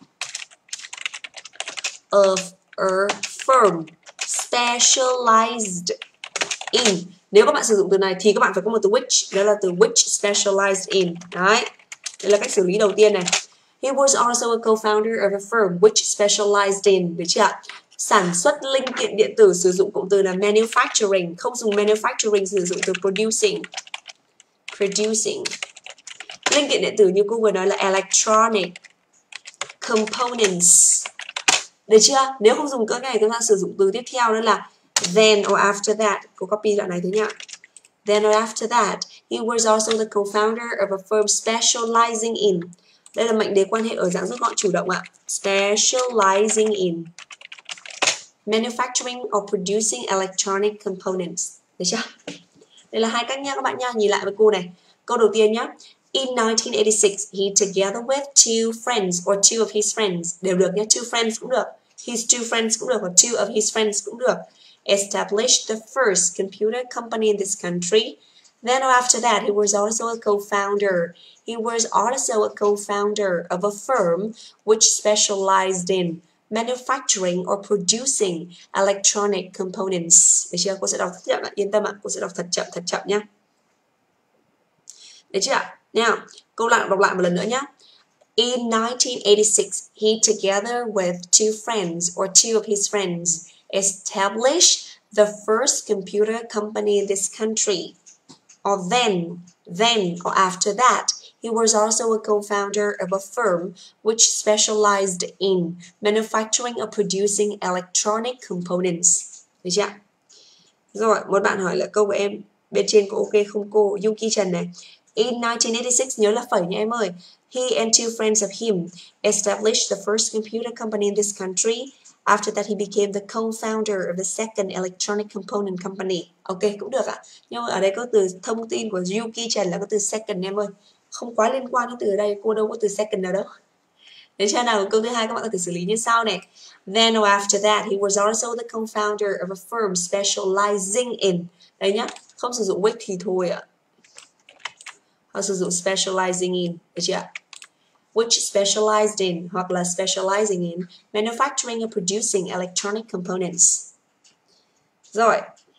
of a firm specialized in. Nếu các bạn sử dụng từ này thì các bạn phải có một từ which, đó là từ which specialized in. Đấy. Đây là cách xử lý đầu tiên này. He was also a co-founder of a firm which specialized in. Được chưa? sản xuất linh kiện điện tử sử dụng cụm từ là manufacturing, không dùng manufacturing, sử dụng từ producing. Producing. Linh kiện điện tử như cô vừa nói là electronic components. Được chưa? Nếu không dùng cỡ này, chúng ta sử dụng từ tiếp theo đó là then or after that. Cô copy đoạn này thôi nhá. Then or after that, he was also the co-founder of a firm specializing in. Đây là mệnh đề quan hệ ở dạng rút gọn chủ động ạ. Specializing in manufacturing or producing electronic components. Được chưa? Đây là hai cách nha các bạn nha. Nhìn lại với cô này. Câu đầu tiên nhá. In 1986, he together with two friends or two of his friends. Đều được nhé. Two friends cũng được. His two friends cũng được. Hoặc two of his friends cũng được. Established the first computer company in this country. Then after that, he was also a co-founder. He was also a co-founder of a firm which specialized in manufacturing or producing electronic components. Được chưa? Cô sẽ đọc thật chậm ạ. Yên tâm ạ. Cô sẽ đọc thật chậm nhé. Được chưa ạ? Nào, câu lại đọc lại một lần nữa nhé. In 1986, he together with two friends or two of his friends established the first computer company in this country. Or then or after that, he was also a co-founder of a firm which specialized in manufacturing or producing electronic components. Được chưa? Rồi, một bạn hỏi là câu của em bên trên có ok không cô? Yuki Trần này. In 1986, nhớ là phẩy nha em ơi. He and two friends of him established the first computer company in this country. After that, he became the co-founder of the second electronic component company. Ok, cũng được ạ. Nhưng mà ở đây có từ thông tin của Yuki Trần là có từ second em ơi. Không quá liên quan đến từ ở đây, cô đâu có từ second nào đâu. Đến chưa nào, câu thứ hai các bạn có thể xử lý như sau này. Then or after that, he was also the co-founder of a firm specializing in. Đấy nhá, không sử dụng with thì thôi ạ. Họ sử dụng specializing in, được chưa? Which specialized in hoặc là specializing in manufacturing and producing electronic components. Rồi.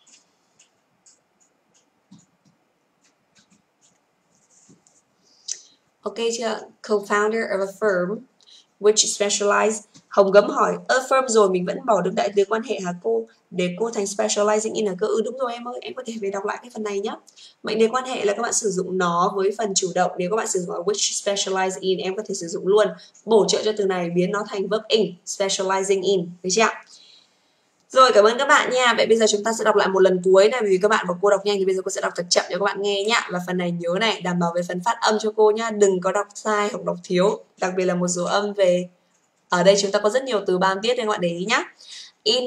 Ok chưa? Co-founder of a firm which specialized. Hồng Gấm hỏi, firm rồi mình vẫn bỏ được đại từ quan hệ hả cô? Để cô thành specializing in hả cô? Đúng rồi em ơi, em có thể về đọc lại cái phần này nhé. Mệnh đề quan hệ là các bạn sử dụng nó với phần chủ động. Nếu các bạn sử dụng which specialize in, em có thể sử dụng luôn. Bổ trợ cho từ này biến nó thành verb in, specializing in. Được chưa? Rồi, cảm ơn các bạn nha. Vậy bây giờ chúng ta sẽ đọc lại một lần cuối này. Vì các bạn và cô đọc nhanh thì bây giờ cô sẽ đọc thật chậm cho các bạn nghe nhá. Và phần này nhớ này, đảm bảo về phần phát âm cho cô nhá. Đừng có đọc sai hoặc đọc thiếu. Đặc biệt là một số âm về... Ở đây chúng ta có rất nhiều từ ban tiết nên các bạn để ý nhá. In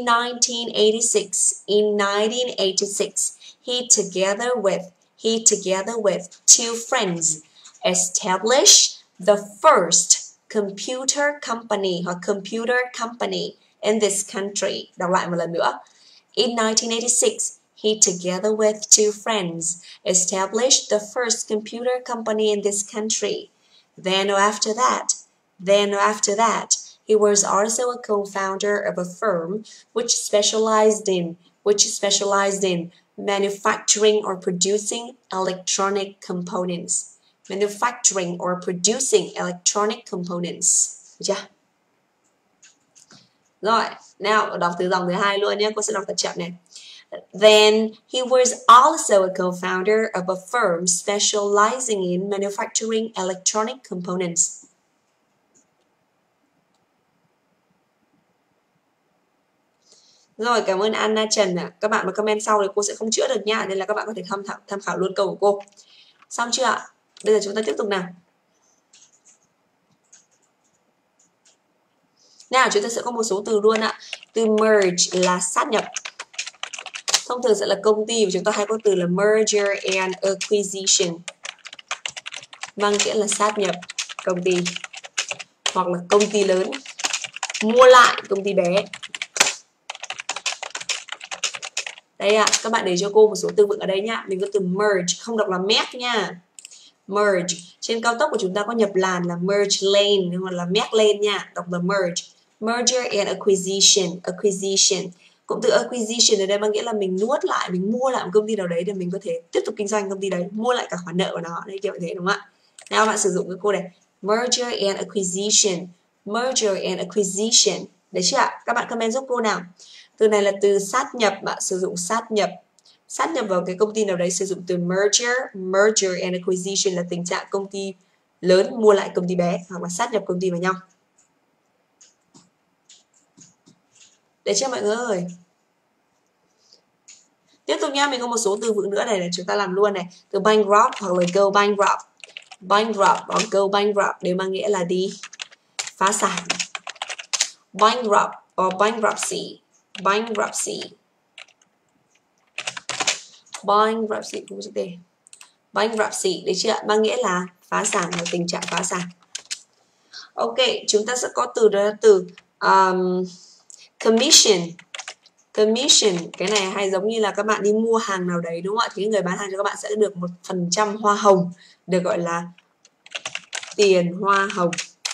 1986, he together with two friends established the first computer company hoặc computer company in this country. Đọc lại một lần nữa. In 1986, he together with two friends established the first computer company in this country. Then or after that, he was also a co-founder of a firm which specialized in manufacturing or producing electronic components. Manufacturing or producing electronic components. Được chưa? Rồi, nào đọc từ dòng thứ hai luôn nhé. Cô sẽ đọc thật chậm này. Then he was also a co-founder of a firm specializing in manufacturing electronic components. Rồi, cảm ơn Anna Trần ạ. Các bạn mà comment sau thì cô sẽ không chữa được nha. Nên là các bạn có thể tham khảo luôn câu của cô. Xong chưa ạ? Bây giờ chúng ta tiếp tục nào. Nào, chúng ta sẽ có một số từ luôn ạ. Từ merge là sát nhập. Thông thường sẽ là công ty và chúng ta hay có từ là merger and acquisition. Mang nghĩa là sát nhập công ty. Hoặc là công ty lớn mua lại công ty bé. Đây ạ, các bạn để cho cô một số từ vựng ở đây nhá. Mình có từ merge, không đọc là merge nha. Merge, trên cao tốc của chúng ta có nhập làn là merge lane hoặc là merge lane nha, đọc là merge. Merger and acquisition. Cụm từ acquisition ở đây mang nghĩa là mình nuốt lại, mình mua lại một công ty nào đấy để mình có thể tiếp tục kinh doanh công ty đấy, mua lại cả khoản nợ của nó. Đây kiểu thế đúng không ạ? Nào bạn sử dụng cái cô này, merger and acquisition. Đấy chưa ạ? Các bạn comment giúp cô nào. Từ này là từ sát nhập ạ, sử dụng sát nhập. Sát nhập vào cái công ty nào đấy sử dụng từ merger. Merger and acquisition là tình trạng công ty lớn mua lại công ty bé hoặc là sát nhập công ty vào nhau. Đấy chưa mọi người ơi? Tiếp tục nha, mình có một số từ vựng nữa này để chúng ta làm luôn này. Từ bankrupt hoặc là go bankrupt. Bankrupt hoặc go bankrupt đều mang nghĩa là đi phá sản. Bankrupt or bankruptcy. Bankruptcy. Bankruptcy cũng chữ T. Bankruptcy, đấy chưa ạ? Mang nghĩa là phá sản, là tình trạng phá sản. Ok, chúng ta sẽ có từ đó là từ commission. Commission, cái này hay giống như là các bạn đi mua hàng nào đấy đúng không ạ? Thì người bán hàng cho các bạn sẽ được 1% hoa hồng, được gọi là tiền hoa hồng.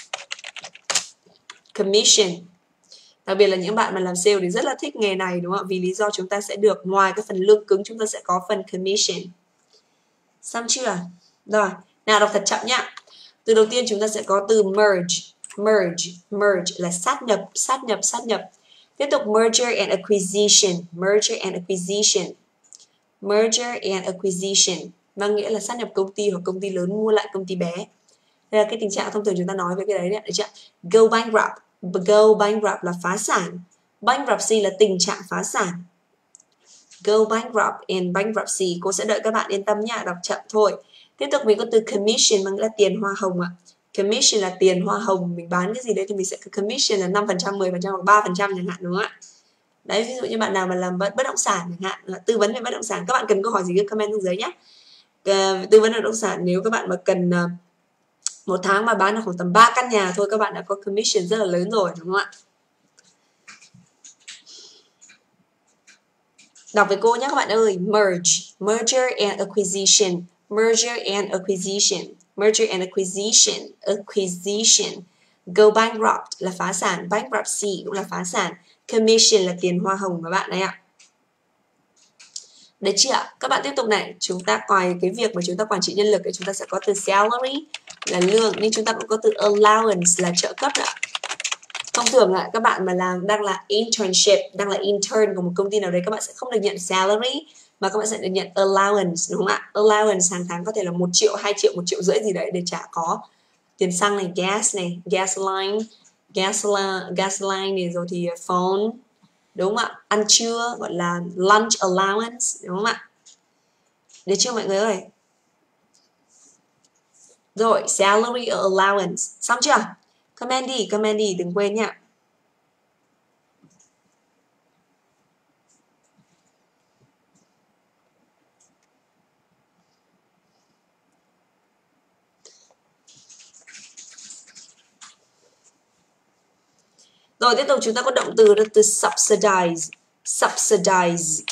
Commission. Đặc biệt là những bạn mà làm sale thì rất là thích nghề này đúng không ạ? Vì lý do chúng ta sẽ được ngoài cái phần lương cứng, chúng ta sẽ có phần commission. Xong chưa? Rồi, nào đọc thật chậm nhá. Từ đầu tiên chúng ta sẽ có từ merge. Merge, merge là sát nhập, sát nhập, sát nhập. Tiếp tục merger and acquisition. Merger and acquisition. Merger and acquisition mang nghĩa là sát nhập công ty hoặc công ty lớn mua lại công ty bé. Đây là cái tình trạng thông thường chúng ta nói về cái đấy đấy, được chưa? Go bankrupt. Go bankrupt là phá sản. Bankruptcy là tình trạng phá sản. Go bankrupt and bankruptcy. Cô sẽ đợi các bạn yên tâm nha, đọc chậm thôi. Tiếp tục mình có từ commission mang nghĩa là tiền hoa hồng ạ. Commission là tiền hoa hồng, mình bán cái gì đấy thì mình sẽ commission là 5%, 10% hoặc 3% chẳng hạn đúng không ạ? Đấy, ví dụ như bạn nào mà làm bất động sản chẳng hạn, tư vấn về bất động sản, các bạn cần câu hỏi gì cứ comment xuống dưới nhé. Tư vấn bất động sản, nếu các bạn mà cần một tháng mà bán được khoảng tầm 3 căn nhà thôi, các bạn đã có commission rất là lớn rồi đúng không ạ? Đọc với cô nhé các bạn ơi. Merge, merger and acquisition, merger and acquisition, merger and acquisition, acquisition. Go bankrupt là phá sản, bankruptcy cũng là phá sản, commission là tiền hoa hồng các bạn này ạ. Đấy chưa ạ? Các bạn tiếp tục này, chúng ta ngoài cái việc mà chúng ta quản trị nhân lực thì chúng ta sẽ có từ salary là lương, nhưng chúng ta cũng có từ allowance là trợ cấp ạ. Thông thường là các bạn mà đang là internship, đang là intern của một công ty nào đấy, các bạn sẽ không được nhận salary mà các bạn sẽ được nhận allowance đúng không ạ? Allowance hàng tháng có thể là 1 triệu, 2 triệu, 1 triệu rưỡi gì đấy để trả có tiền xăng này, gas này, gasoline này, rồi thì phone đúng không ạ? Ăn trưa gọi là lunch allowance đúng không ạ? Được chưa mọi người ơi? Rồi, salary allowance. Xong chưa? Comment đi, đừng quên nha. Rồi tiếp tục chúng ta có động từ đó, từ subsidize. Subsidize.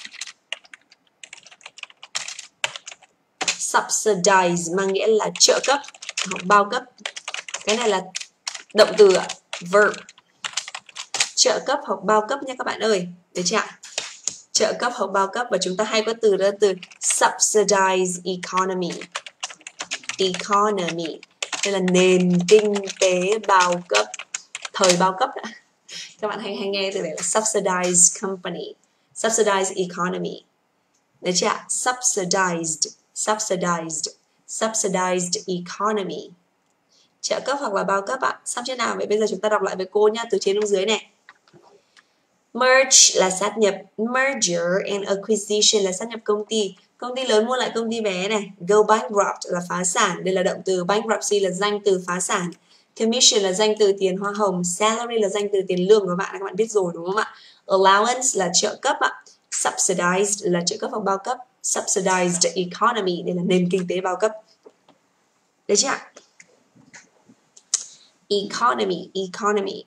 Subsidize mang nghĩa là trợ cấp hoặc bao cấp. Cái này là động từ ạ, verb. Trợ cấp hoặc bao cấp nha các bạn ơi. Được chưa ạ? Trợ cấp hoặc bao cấp, và chúng ta hay có từ đó, từ subsidize economy. Economy. Đây là nền kinh tế bao cấp, thời bao cấp đã. Các bạn hay nghe từ này là subsidized company, subsidized economy. Đấy chưa ạ? Subsidized economy. Trợ cấp hoặc là bao cấp ạ. Xong chưa nào? Vậy bây giờ chúng ta đọc lại với cô nha, từ trên xuống dưới này. Merge là sát nhập, merger and acquisition là sát nhập công ty. Công ty lớn mua lại công ty bé này. Go bankrupt là phá sản, đây là động từ. Bankruptcy là danh từ phá sản. Commission là danh từ tiền hoa hồng. Salary là danh từ tiền lương của các bạn biết rồi đúng không ạ? Allowance là trợ cấp ạ. Subsidized là trợ cấp hoặc bao cấp. Subsidized economy, đây là nền kinh tế bao cấp. Đấy chưa ạ? Economy.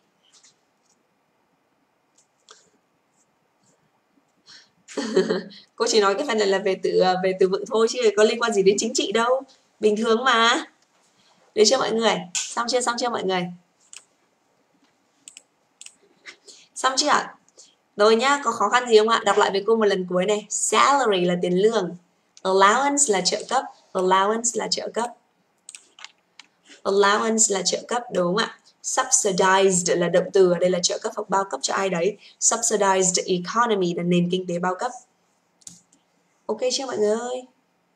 Cô chỉ nói cái phần này là về từ vựng thôi chứ có liên quan gì đến chính trị đâu, bình thường mà. Được chưa mọi người? Xong chưa mọi người? Xong chưa ạ? Rồi nhá, có khó khăn gì không ạ? Đọc lại với cô một lần cuối này. Salary là tiền lương, allowance là trợ cấp, đúng không ạ? Subsidized là động từ, ở đây là trợ cấp hoặc bao cấp cho ai đấy. Subsidized economy là nền kinh tế bao cấp. Ok chưa mọi người ơi?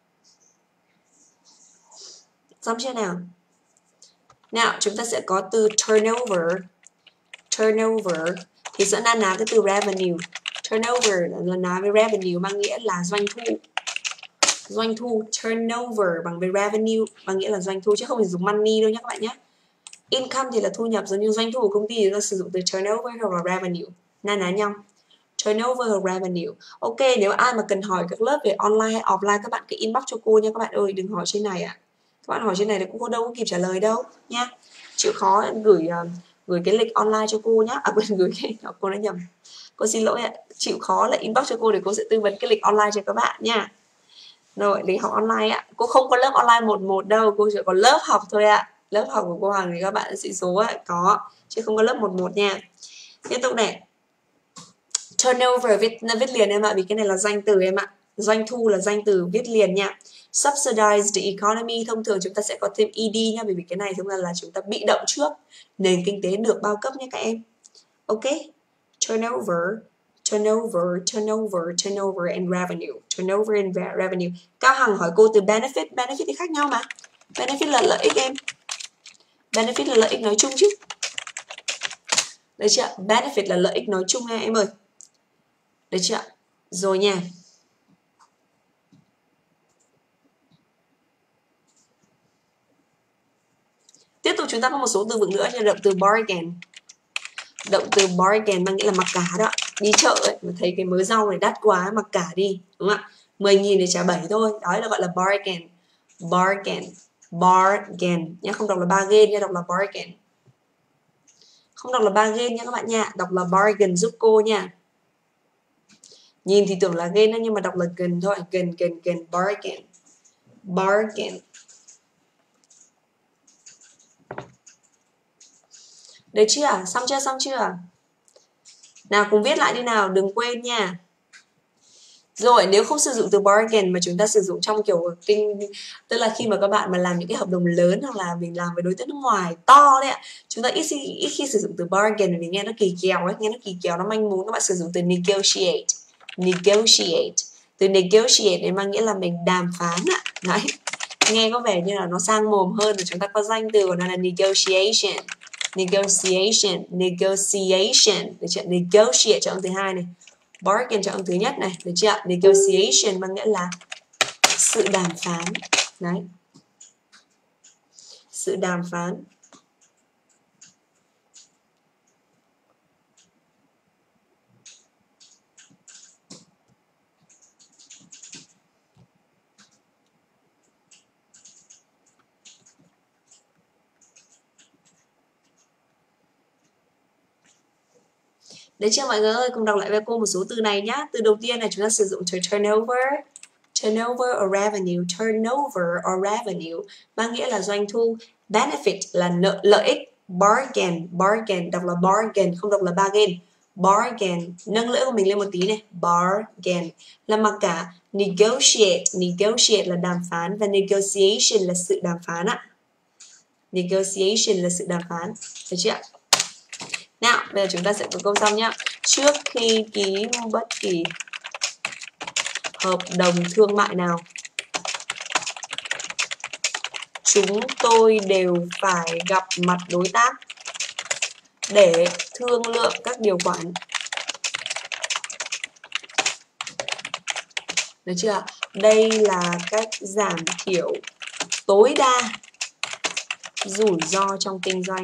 Xong chưa nào? Nào, chúng ta sẽ có từ turnover. Turnover thì sẽ na ná với từ revenue. Turnover là ná với revenue, mang nghĩa là doanh thu. Doanh thu, turnover bằng với revenue, bằng nghĩa là doanh thu, chứ không phải dùng money đâu nhé các bạn nhé. Income thì là thu nhập, giống như doanh thu của công ty thì nó sử dụng từ turnover hoặc là revenue, na ná nhau. Turnover hoặc revenue. Ok, nếu ai mà cần hỏi các lớp về online hay offline, các bạn cứ inbox cho cô nha các bạn ơi, đừng hỏi trên này ạ. Các bạn hỏi trên này thì cũng đâu có kịp trả lời đâu nha. Chịu khó gửi cái lịch online cho cô nhá. À quên, gửi cái cô đã nhầm. Cô xin lỗi ạ. Chịu khó là inbox cho cô để cô sẽ tư vấn cái lịch online cho các bạn nha. Rồi, lịch học online ạ. Cô không có lớp online 1-1 đâu, cô chỉ có lớp học thôi ạ. Lớp học của cô Hằng thì các bạn sĩ số ấy, có, chứ không có lớp 1-1 nha. Tiếp tục này. Turnover viết liền em ạ, vì cái này là danh từ em ạ. Doanh thu là danh từ, viết liền nha. Subsidized economy, thông thường chúng ta sẽ có thêm ed nha, vì cái này thông ra là chúng ta bị động trước. Nền kinh tế được bao cấp nha các em. Ok. Turnover, turnover and revenue. Turnover and revenue. Cao Hằng hỏi cô từ benefit. Benefit thì khác nhau mà. Benefit là lợi ích em. Benefit là lợi ích nói chung chứ. Đấy chưa? Benefit là lợi ích nói chung nha em ơi. Đấy chưa? Rồi nha. Tiếp tục chúng ta có một số từ vựng nữa như động từ bargain. Động từ bargain mang nghĩa là mặc cả đó. Đi chợ ấy, mà thấy cái mớ rau này đắt quá, mặc cả đi, đúng không ạ? 10.000 để trả 7 thôi. Đó là gọi là bargain. Bargain. Bargain nhá, không đọc là bargain nha, đọc là bargain. Không đọc là bargain nha các bạn nha, đọc là bargain giúp cô nha. Nhìn thì tưởng là gain nhưng mà đọc là gần thôi, gần bargain. Bargain. Đấy chưa? Xong chưa? Nào cùng viết lại đi nào, đừng quên nha. Rồi, nếu không sử dụng từ bargain mà chúng ta sử dụng trong kiểu tức là khi mà các bạn mà làm những cái hợp đồng lớn hoặc là mình làm với đối tác nước ngoài to đấy ạ, chúng ta ít khi sử dụng từ bargain vì nghe nó kỳ kèo ấy, nghe nó kỳ kèo, nó manh mún. Các bạn sử dụng từ negotiate. Negotiate. Từ negotiate này mang nghĩa là mình đàm phán ạ. Đấy. Nghe có vẻ như là nó sang mồm hơn, và chúng ta có danh từ của nó là negotiation. Negotiation. Được chưa? Negotiate cho âm thứ hai này. Bargain cho âm thứ nhất này, được chưa? Negotiation mang nghĩa là sự đàm phán. Đấy. Sự đàm phán. Đấy chưa mọi người ơi, cùng đọc lại với cô một số từ này nhá. Từ đầu tiên là chúng ta sử dụng từ turnover. Turnover or revenue. Turnover or revenue mang nghĩa là doanh thu. Benefit là lợi ích. Bargain đọc là bargain, không đọc là bargain. Bargain, nâng lưỡi của mình lên một tí này. Bargain là mặc cả. Negotiate là đàm phán, và negotiation là sự đàm phán ạ. Negotiation là sự đàm phán. Được chưa? Nào, bây giờ chúng ta sẽ có câu xong nhá. Trước khi ký bất kỳ hợp đồng thương mại nào, chúng tôi đều phải gặp mặt đối tác để thương lượng các điều khoản. Được chưa? Đây là cách giảm thiểu tối đa rủi ro trong kinh doanh.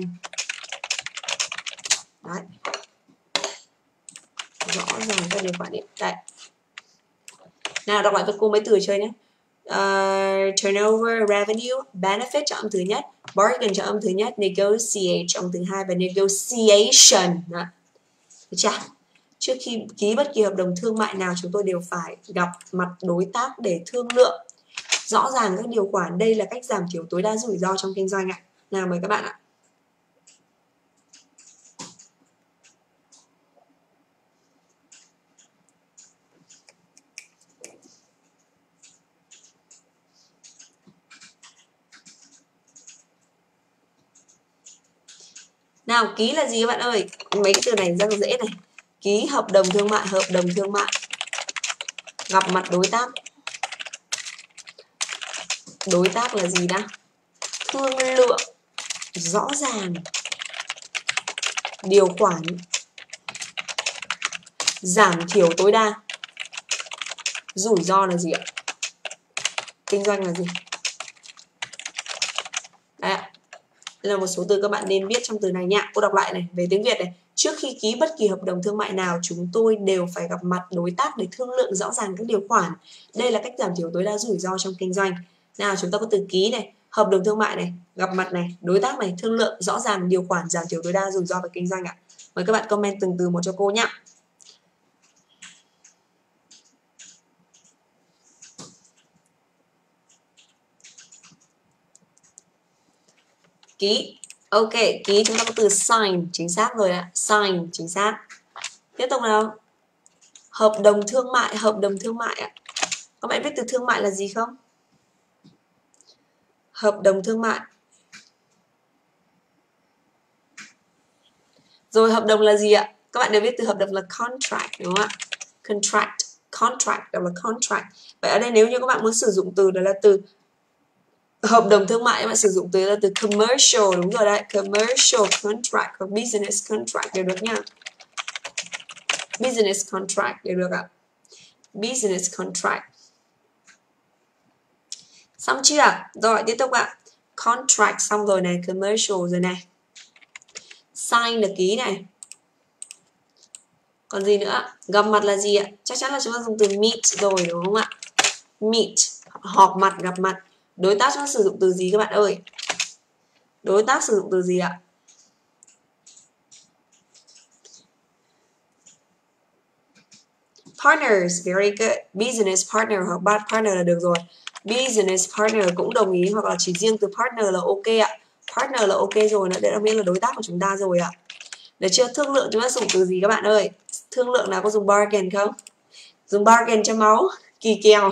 Đấy. Rõ ràng các điều khoản hiện tại. Nào, đọc lại với cô mấy từ chơi nhé. Turnover, revenue, benefit cho âm thứ nhất, bargain cho âm thứ nhất, negotiate cho âm thứ hai, và negotiation. Đó. Được chưa? Trước khi ký bất kỳ hợp đồng thương mại nào, chúng tôi đều phải gặp mặt đối tác để thương lượng rõ ràng các điều khoản. Đây là cách giảm thiểu tối đa rủi ro trong kinh doanh ạ. Nào mời các bạn ạ. Nào, ký là gì các bạn ơi? Mấy cái từ này rất là dễ này. Ký hợp đồng thương mại, hợp đồng thương mại. Gặp mặt đối tác. Đối tác là gì đã? Thương lượng rõ ràng. Điều khoản. Giảm thiểu tối đa. Rủi ro là gì ạ? Kinh doanh là gì? Đấy ạ. Đây là một số từ các bạn nên viết trong từ này nha. Cô đọc lại này, về tiếng Việt này. Trước khi ký bất kỳ hợp đồng thương mại nào, chúng tôi đều phải gặp mặt đối tác để thương lượng rõ ràng các điều khoản. Đây là cách giảm thiểu tối đa rủi ro trong kinh doanh. Nào, chúng ta có từ ký này, hợp đồng thương mại này, gặp mặt này, đối tác này, thương lượng rõ ràng điều khoản, giảm thiểu tối đa rủi ro về kinh doanh ạ. Mời các bạn comment từng từ một cho cô nhé. Ký. Ok, ký chúng ta có từ sign, chính xác rồi ạ. Sign, chính xác. Tiếp tục nào. Hợp đồng thương mại, hợp đồng thương mại ạ. Các bạn biết từ thương mại là gì không? Hợp đồng thương mại. Rồi hợp đồng là gì ạ? Các bạn đều biết từ hợp đồng là contract đúng không ạ? Contract, contract, đó là contract. Vậy ở đây nếu như các bạn muốn sử dụng từ đó là từ hợp đồng thương mại, các bạn sử dụng từ là từ commercial, đúng rồi đấy, commercial contract hoặc business contract đều được nha. Business contract đều được ạ. Business contract. Xong chưa? Rồi tiếp tục ạ. Contract xong rồi này, commercial rồi này. Sign là ký này. Còn gì nữa? Gặp mặt là gì ạ? Chắc chắn là chúng ta dùng từ meet rồi đúng không ạ? Meet, họp mặt, gặp mặt. Đối tác chúng ta sử dụng từ gì các bạn ơi? Đối tác sử dụng từ gì ạ? Partners, very good. Business partner hoặc bad partner là được rồi. Business partner cũng đồng ý, hoặc là chỉ riêng từ partner là ok ạ. Partner là ok rồi, nó đã biết là đối tác của chúng ta rồi ạ. Được chưa? Thương lượng chúng ta dùng từ gì các bạn ơi? Thương lượng nào có dùng bargain không? Dùng bargain cho máu. Kỳ kèo.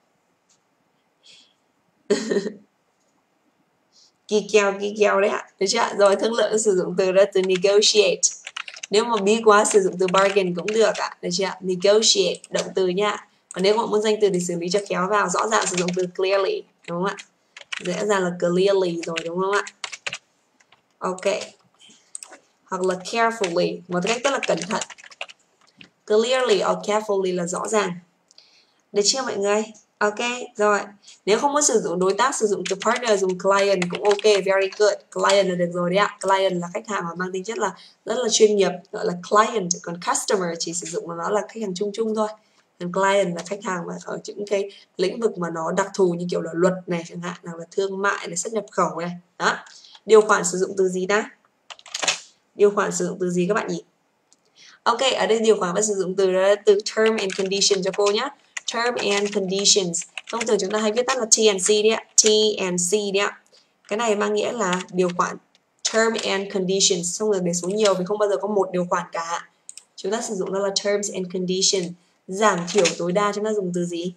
Kỳ kèo đấy ạ. Được chưa? Rồi thương lượng sử dụng từ đó từ negotiate. Nếu mà bí quá sử dụng từ bargain cũng được ạ. Được chưa? Negotiate, động từ nha. Còn nếu mà muốn danh từ thì xử lý cho khéo vào, rõ ràng sử dụng từ clearly, đúng không ạ? Dễ dàng là clearly rồi đúng không ạ? Ok. Hoặc là carefully, một cách rất là cẩn thận. Clearly or carefully là rõ ràng. Được chưa mọi người? Ok, rồi. Nếu không muốn sử dụng đối tác, sử dụng từ partner, dùng client cũng ok, very good. Client là được rồi đấy ạ. Client là khách hàng mà mang tính chất là rất là chuyên nghiệp, gọi là client. Còn customer chỉ sử dụng nó là khách hàng chung chung thôi. Còn client là khách hàng mà ở những cái lĩnh vực mà nó đặc thù như kiểu là luật này chẳng hạn, hoặc là thương mại này, xuất nhập khẩu này. Đó. Điều khoản sử dụng từ gì đã? Điều khoản sử dụng từ gì các bạn nhỉ? Ok, ở đây điều khoản phải sử dụng từ đó là từ term and condition cho cô nhé. Term and conditions. Thông thường chúng ta hay viết tắt là T and C đấy ạ. T and C đấy ạ. Cái này mang nghĩa là điều khoản. Term and conditions. Xong rồi để số nhiều vì không bao giờ có một điều khoản cả. Chúng ta sử dụng đó là terms and conditions. Giảm thiểu tối đa chúng ta dùng từ gì?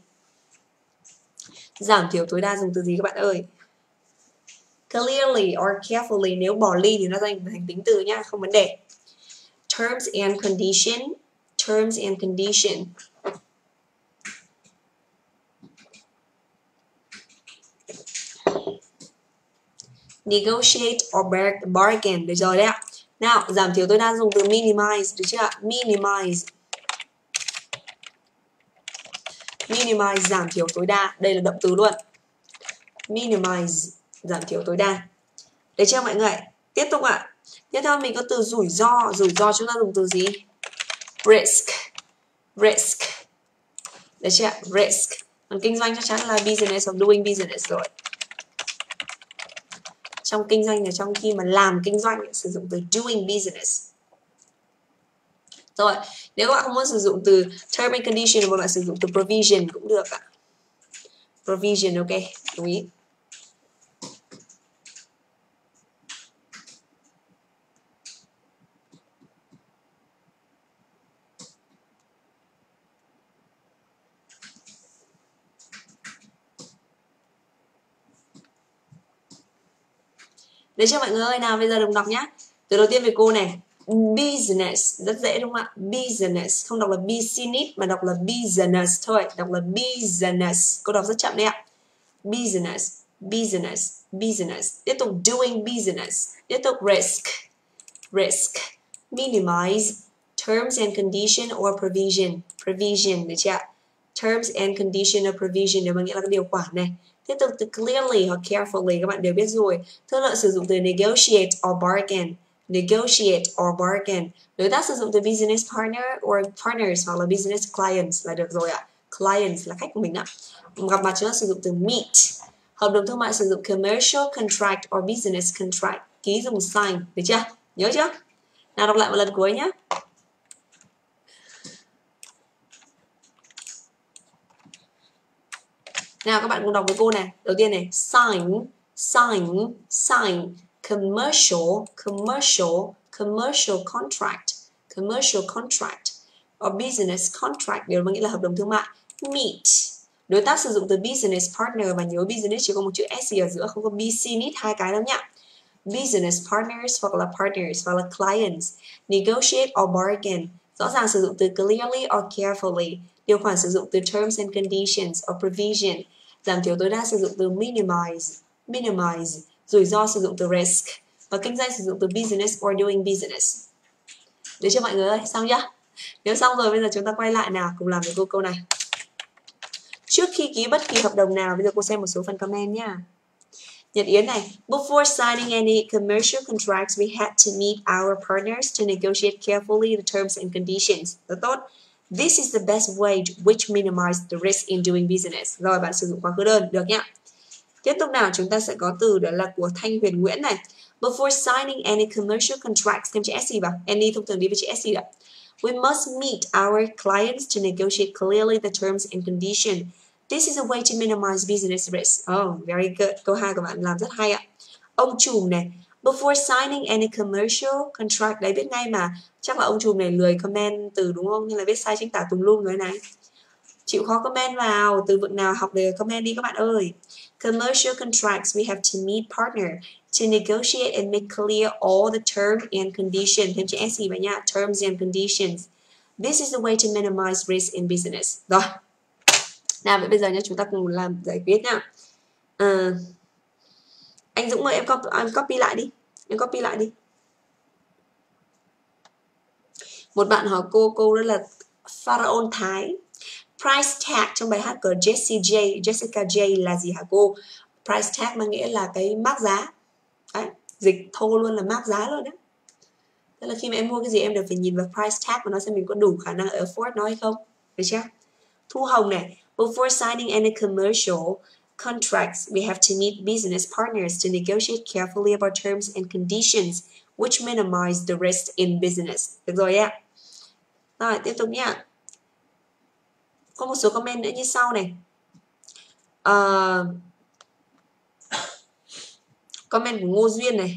Giảm thiểu tối đa dùng từ gì các bạn ơi? Clearly or carefully. Nếu bỏ ly thì nó thành tính từ nhá, không vấn đề. Terms and condition. Terms and condition. Negotiate or bargain. Được rồi đấy ạ. Nào, giảm thiểu tối đa dùng từ minimize. Được chưa ạ? Minimize. Minimize, giảm thiểu tối đa. Đây là động từ luôn. Minimize, giảm thiểu tối đa. Được chưa mọi người? Tiếp tục ạ. Tiếp theo mình có từ rủi ro. Rủi ro chúng ta dùng từ gì? Risk. Risk. Được chưa? Risk. Còn kinh doanh chắc chắn là business or doing business rồi. Trong kinh doanh là trong khi mà làm kinh doanh sử dụng từ doing business. Rồi, nếu các bạn không muốn sử dụng từ term and condition mà bạn sử dụng từ provision cũng được ạ. Provision ok, đồng ý. Được chưa mọi người ơi? Nào bây giờ đồng đọc nhé. Từ đầu tiên về cô này, business, rất dễ đúng không ạ? Business, không đọc là business mà đọc là business thôi, đọc là business. Cô đọc rất chậm đấy ạ. Business, business, business. Tiếp tục doing business. Tiếp tục risk, risk. Minimize terms and condition or provision. Provision, được chưa ạ? Terms and condition or provision đều có nghĩa là cái điều khoản này. Tiếp tục từ clearly hoặc carefully các bạn đều biết rồi. Thương lượng sử dụng từ negotiate or bargain. Negotiate or bargain. Đối tác sử dụng từ business partner or partners hoặc là business clients là được rồi ạ. Clients là khách của mình ạ. Gặp mặt chúng ta sử dụng từ meet. Hợp đồng thương mại sử dụng commercial contract or business contract. Ký dùng sign, được chưa? Nhớ chưa? Nào đọc lại một lần cuối nhé. Nào các bạn cùng đọc với cô này. Đầu tiên này, sign, sign, sign, commercial, commercial, commercial contract, commercial contract, or business contract đều có nghĩa là hợp đồng thương mại. Meet, đối tác sử dụng từ business partner và nhớ business chỉ có một chữ S ở giữa, không có business hai cái đâu nhá. Business partners hoặc là partners hoặc là clients. Negotiate or bargain, rõ ràng sử dụng từ clearly or carefully. Điều khoản sử dụng từ terms and conditions or provision. Giảm thiểu tối đa sử dụng từ minimize, minimize. Rủi ro sử dụng từ risk. Và kinh doanh sử dụng từ business or doing business. Được chưa mọi người ơi? Xong chưa? Nếu xong rồi bây giờ chúng ta quay lại nào, cùng làm với cô câu này. Trước khi ký bất kỳ hợp đồng nào, bây giờ cô xem một số phần comment nha. Nhật Yến này, before signing any commercial contracts, we had to meet our partners to negotiate carefully the terms and conditions. Rất tốt. This is the best way which minimize the risk in doing business. Rồi bạn sử dụng quá khứ đơn, được nhá. Tiếp tục nào, chúng ta sẽ có từ đó là của Thanh Huyền Nguyễn này. Before signing any commercial contracts, thêm chữ S vào. Any thông thường đi với chữ S ạ. We must meet our clients to negotiate clearly the terms and conditions. This is a way to minimize business risk. Oh, very good. Câu 2 của bạn làm rất hay ạ. Ông trùm này, before signing any commercial contract, đấy biết ngay mà. Chắc là ông trùm này lười comment từ đúng không? Nên là viết sai chính tả tùm lum rồi này. Chịu khó comment vào, từ vựng nào học để comment đi các bạn ơi. Commercial contracts, we have to meet partner to negotiate and make clear all the terms and conditions. Thêm chữ S vào nha, terms and conditions. This is the way to minimize risk in business. Rồi. Nào vậy bây giờ nhá, chúng ta cùng làm giải quyết nhá. Anh Dũng ơi, em copy lại đi. Em copy lại đi. Một bạn hỏi cô đó là Pharaoh Thái. Price tag trong bài hát của Jessica J là gì hả cô? Price tag mang nghĩa là cái mác giá. Đấy, dịch thô luôn là mác giá luôn đấy. Tức là khi mà em mua cái gì em đều phải nhìn vào price tag và nó xem mình có đủ khả năng afford nó hay không. Được chưa? Thu Hồng này, before signing any commercial contracts, we have to meet business partners to negotiate carefully about terms and conditions which minimize the risk in business. Được rồi ạ. Rồi, tiếp tục nhá. Có một số comment nữa như sau này. Comment của Ngô Duyên này.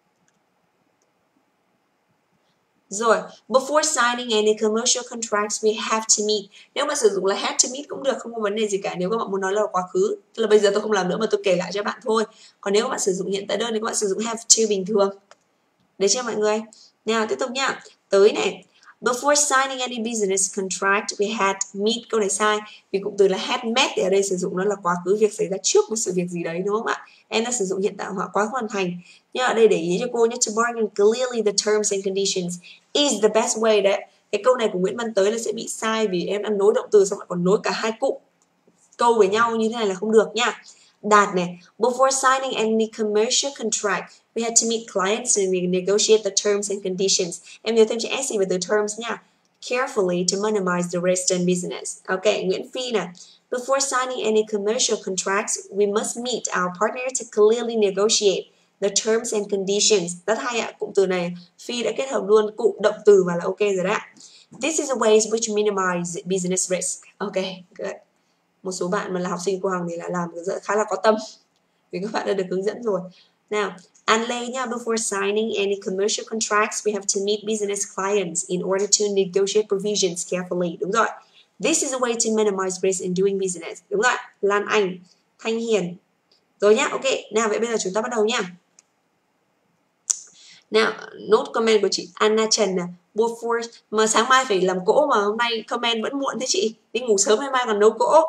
Rồi, before signing any commercial contracts, we have to meet. Nếu mà sử dụng là have to meet cũng được, không có vấn đề gì cả. Nếu các bạn muốn nói là quá khứ, tức là bây giờ tôi không làm nữa mà tôi kể lại cho bạn thôi. Còn nếu các bạn sử dụng hiện tại đơn thì các bạn sử dụng have to bình thường. Được chưa mọi người? Nào, tiếp tục nhá. Tới này. Before signing any business contract, we had meet. Câu này sai. Vì cụm từ là had met thì ở đây sử dụng nó là quá khứ, việc xảy ra trước một sự việc gì đấy đúng không ạ? Em đã sử dụng hiện tại hoặc quá hoàn thành. Nhưng ở đây để ý cho cô nhé. To bargain clearly the terms and conditions is the best way đấy. Cái câu này của Nguyễn Văn Tới là sẽ bị sai vì em đã nối động từ xong lại còn nối cả hai cụm câu với nhau như thế này là không được nha. Đạt này, before signing any commercial contract, we had to meet clients and negotiate the terms and conditions. Em nhớ thêm chữ S về từ terms nha. Carefully to minimize the risk in business. Ok, Nguyễn Phi này. Before signing any commercial contracts, we must meet our partner to clearly negotiate the terms and conditions. Rất hay ạ, cụm từ này Phi đã kết hợp luôn cụm động từ và là ok rồi đấy ạ. This is a way which minimize business risk. Ok, good. Một số bạn mà là học sinh của Hằng thì lại làm rất khá là có tâm vì các bạn đã được hướng dẫn rồi. Nào, An Lê nha, before signing any commercial contracts, we have to meet business clients in order to negotiate provisions carefully. Đúng rồi. This is a way to minimize risk in doing business. Đúng rồi. Lan Anh, Thanh Hiền. Rồi nhá, ok. Nào vậy bây giờ chúng ta bắt đầu nhá. Nào, nốt comment của chị Anna Trần nè. Before mà sáng mai phải làm cỗ mà hôm nay comment vẫn muộn thế chị. Đi ngủ sớm mai còn nấu cỗ.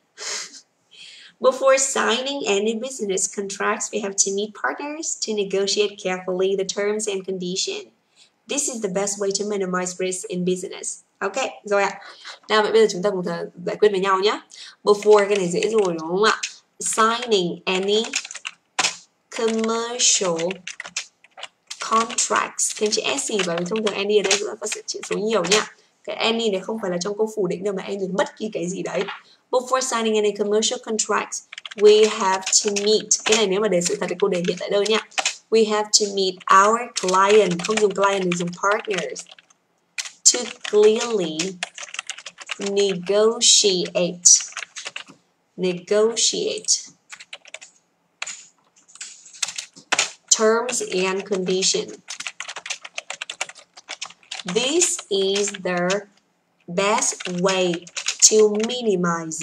Before signing any business contracts, we have to meet partners to negotiate carefully the terms and conditions. This is the best way to minimize risk in business. Ok, rồi ạ. Nào vậy bây giờ chúng ta cùng giải quyết với nhau nhé. Before cái này dễ rồi đúng không ạ? Signing any commercial contracts. Thêm chữ S gì vào thông thường any ở đây chúng ta có chữ số nhiều nha. Cái any này không phải là trong câu phủ định đâu mà any bất kỳ cái gì đấy. Before signing any commercial contracts, we have to meet. Cái này nếu mà để sự thật thì cô để hiện tại đây nha. We have to meet our client. Không dùng client thì dùng partners. To clearly negotiate terms and conditions. This is the best way to minimize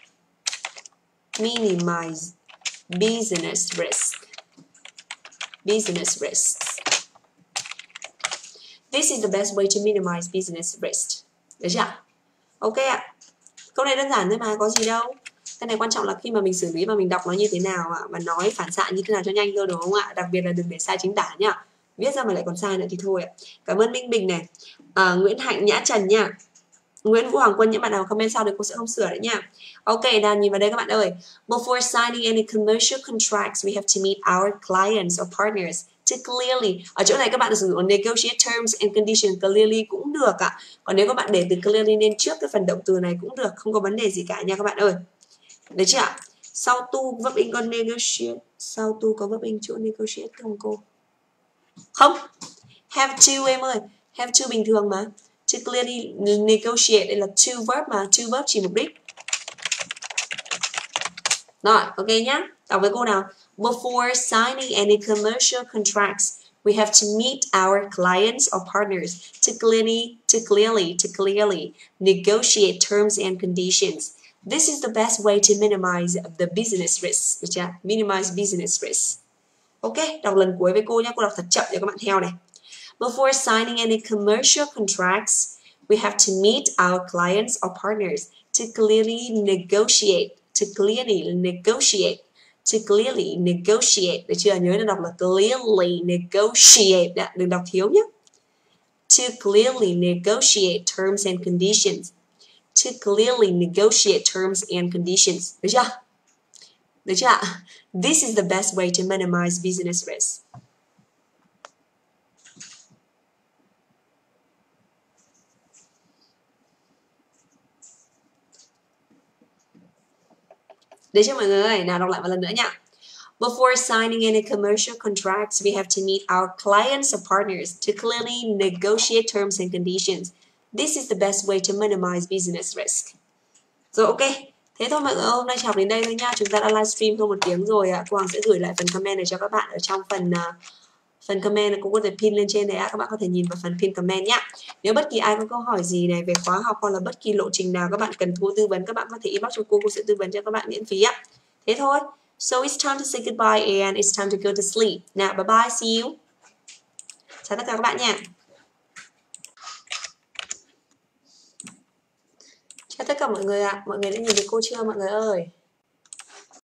business risks. This is the best way to minimize business risk. Được chưa? Ok ạ. Câu này đơn giản thôi mà, có gì đâu. Cái này quan trọng là khi mà mình xử lý và mình đọc nó như thế nào ạ, và nói phản xạ như thế nào cho nhanh thôi đúng không ạ? Đặc biệt là đừng để sai chính tả nhá. Viết ra mà lại còn sai nữa thì thôi ạ. Cảm ơn Minh Bình này. Nguyễn Hạnh, Nhã Trần nha. Nguyễn Vũ Hoàng Quân, những bạn nào comment sau thì cô sẽ không sửa nữa nha. Ok, nào nhìn vào đây các bạn ơi. Before signing any commercial contracts, we have to meet our clients or partners to clearly. Ở chỗ này các bạn sử dụng negotiate terms and conditions clearly cũng được ạ. Còn nếu các bạn để từ clearly lên trước cái phần động từ này cũng được, không có vấn đề gì cả nha các bạn ơi. Được chưa ạ? Sau to verb in có negotiate. Sau to có verb in chỗ negotiate không cô? Không. Have to em ơi. Have to bình thường mà. To clearly negotiate đây là to verb mà, to verb chỉ mục đích. Rồi, ok nhá. Đọc với cô nào. Before signing any commercial contracts, we have to meet our clients or partners to clearly negotiate terms and conditions. This is the best way to minimize the business risk. Được chưa? Minimize business risk. Ok, đọc lần cuối với cô nhé. Cô đọc thật chậm để các bạn theo này. Before signing any commercial contracts, we have to meet our clients or partners to clearly negotiate. Được chưa? Nhớ là đọc là clearly negotiate. Đã, đừng đọc thiếu nhé. To clearly negotiate terms and conditions. To clearly negotiate terms and conditions. Được chưa? Được chưa ạ? This is the best way to minimize business risk. Đấy chứ mọi người, nào đọc lại một lần nữa nha. Before signing any commercial contracts, we have to meet our clients or partners to clearly negotiate terms and conditions. This is the best way to minimize business risk. Rồi ok, thế thôi mọi người, hôm nay học đến đây thôi nha. Chúng ta đã livestream hơn 1 tiếng rồi ạ. Cô Hoàng sẽ gửi lại phần comment này cho các bạn ở trong phần comment cũng có thể pin lên trên đấy ạ. Các bạn có thể nhìn vào phần pin comment nhé. Nếu bất kỳ ai có câu hỏi gì này về khóa học hoặc là bất kỳ lộ trình nào các bạn cần cô tư vấn, các bạn có thể inbox cho cô sẽ tư vấn cho các bạn miễn phí ạ. Thế thôi. So it's time to say goodbye and it's time to go to sleep. Nào, bye bye, see you. Chào tất cả các bạn nha. Chào tất cả mọi người ạ. Mọi người đã nhìn thấy cô chưa mọi người ơi?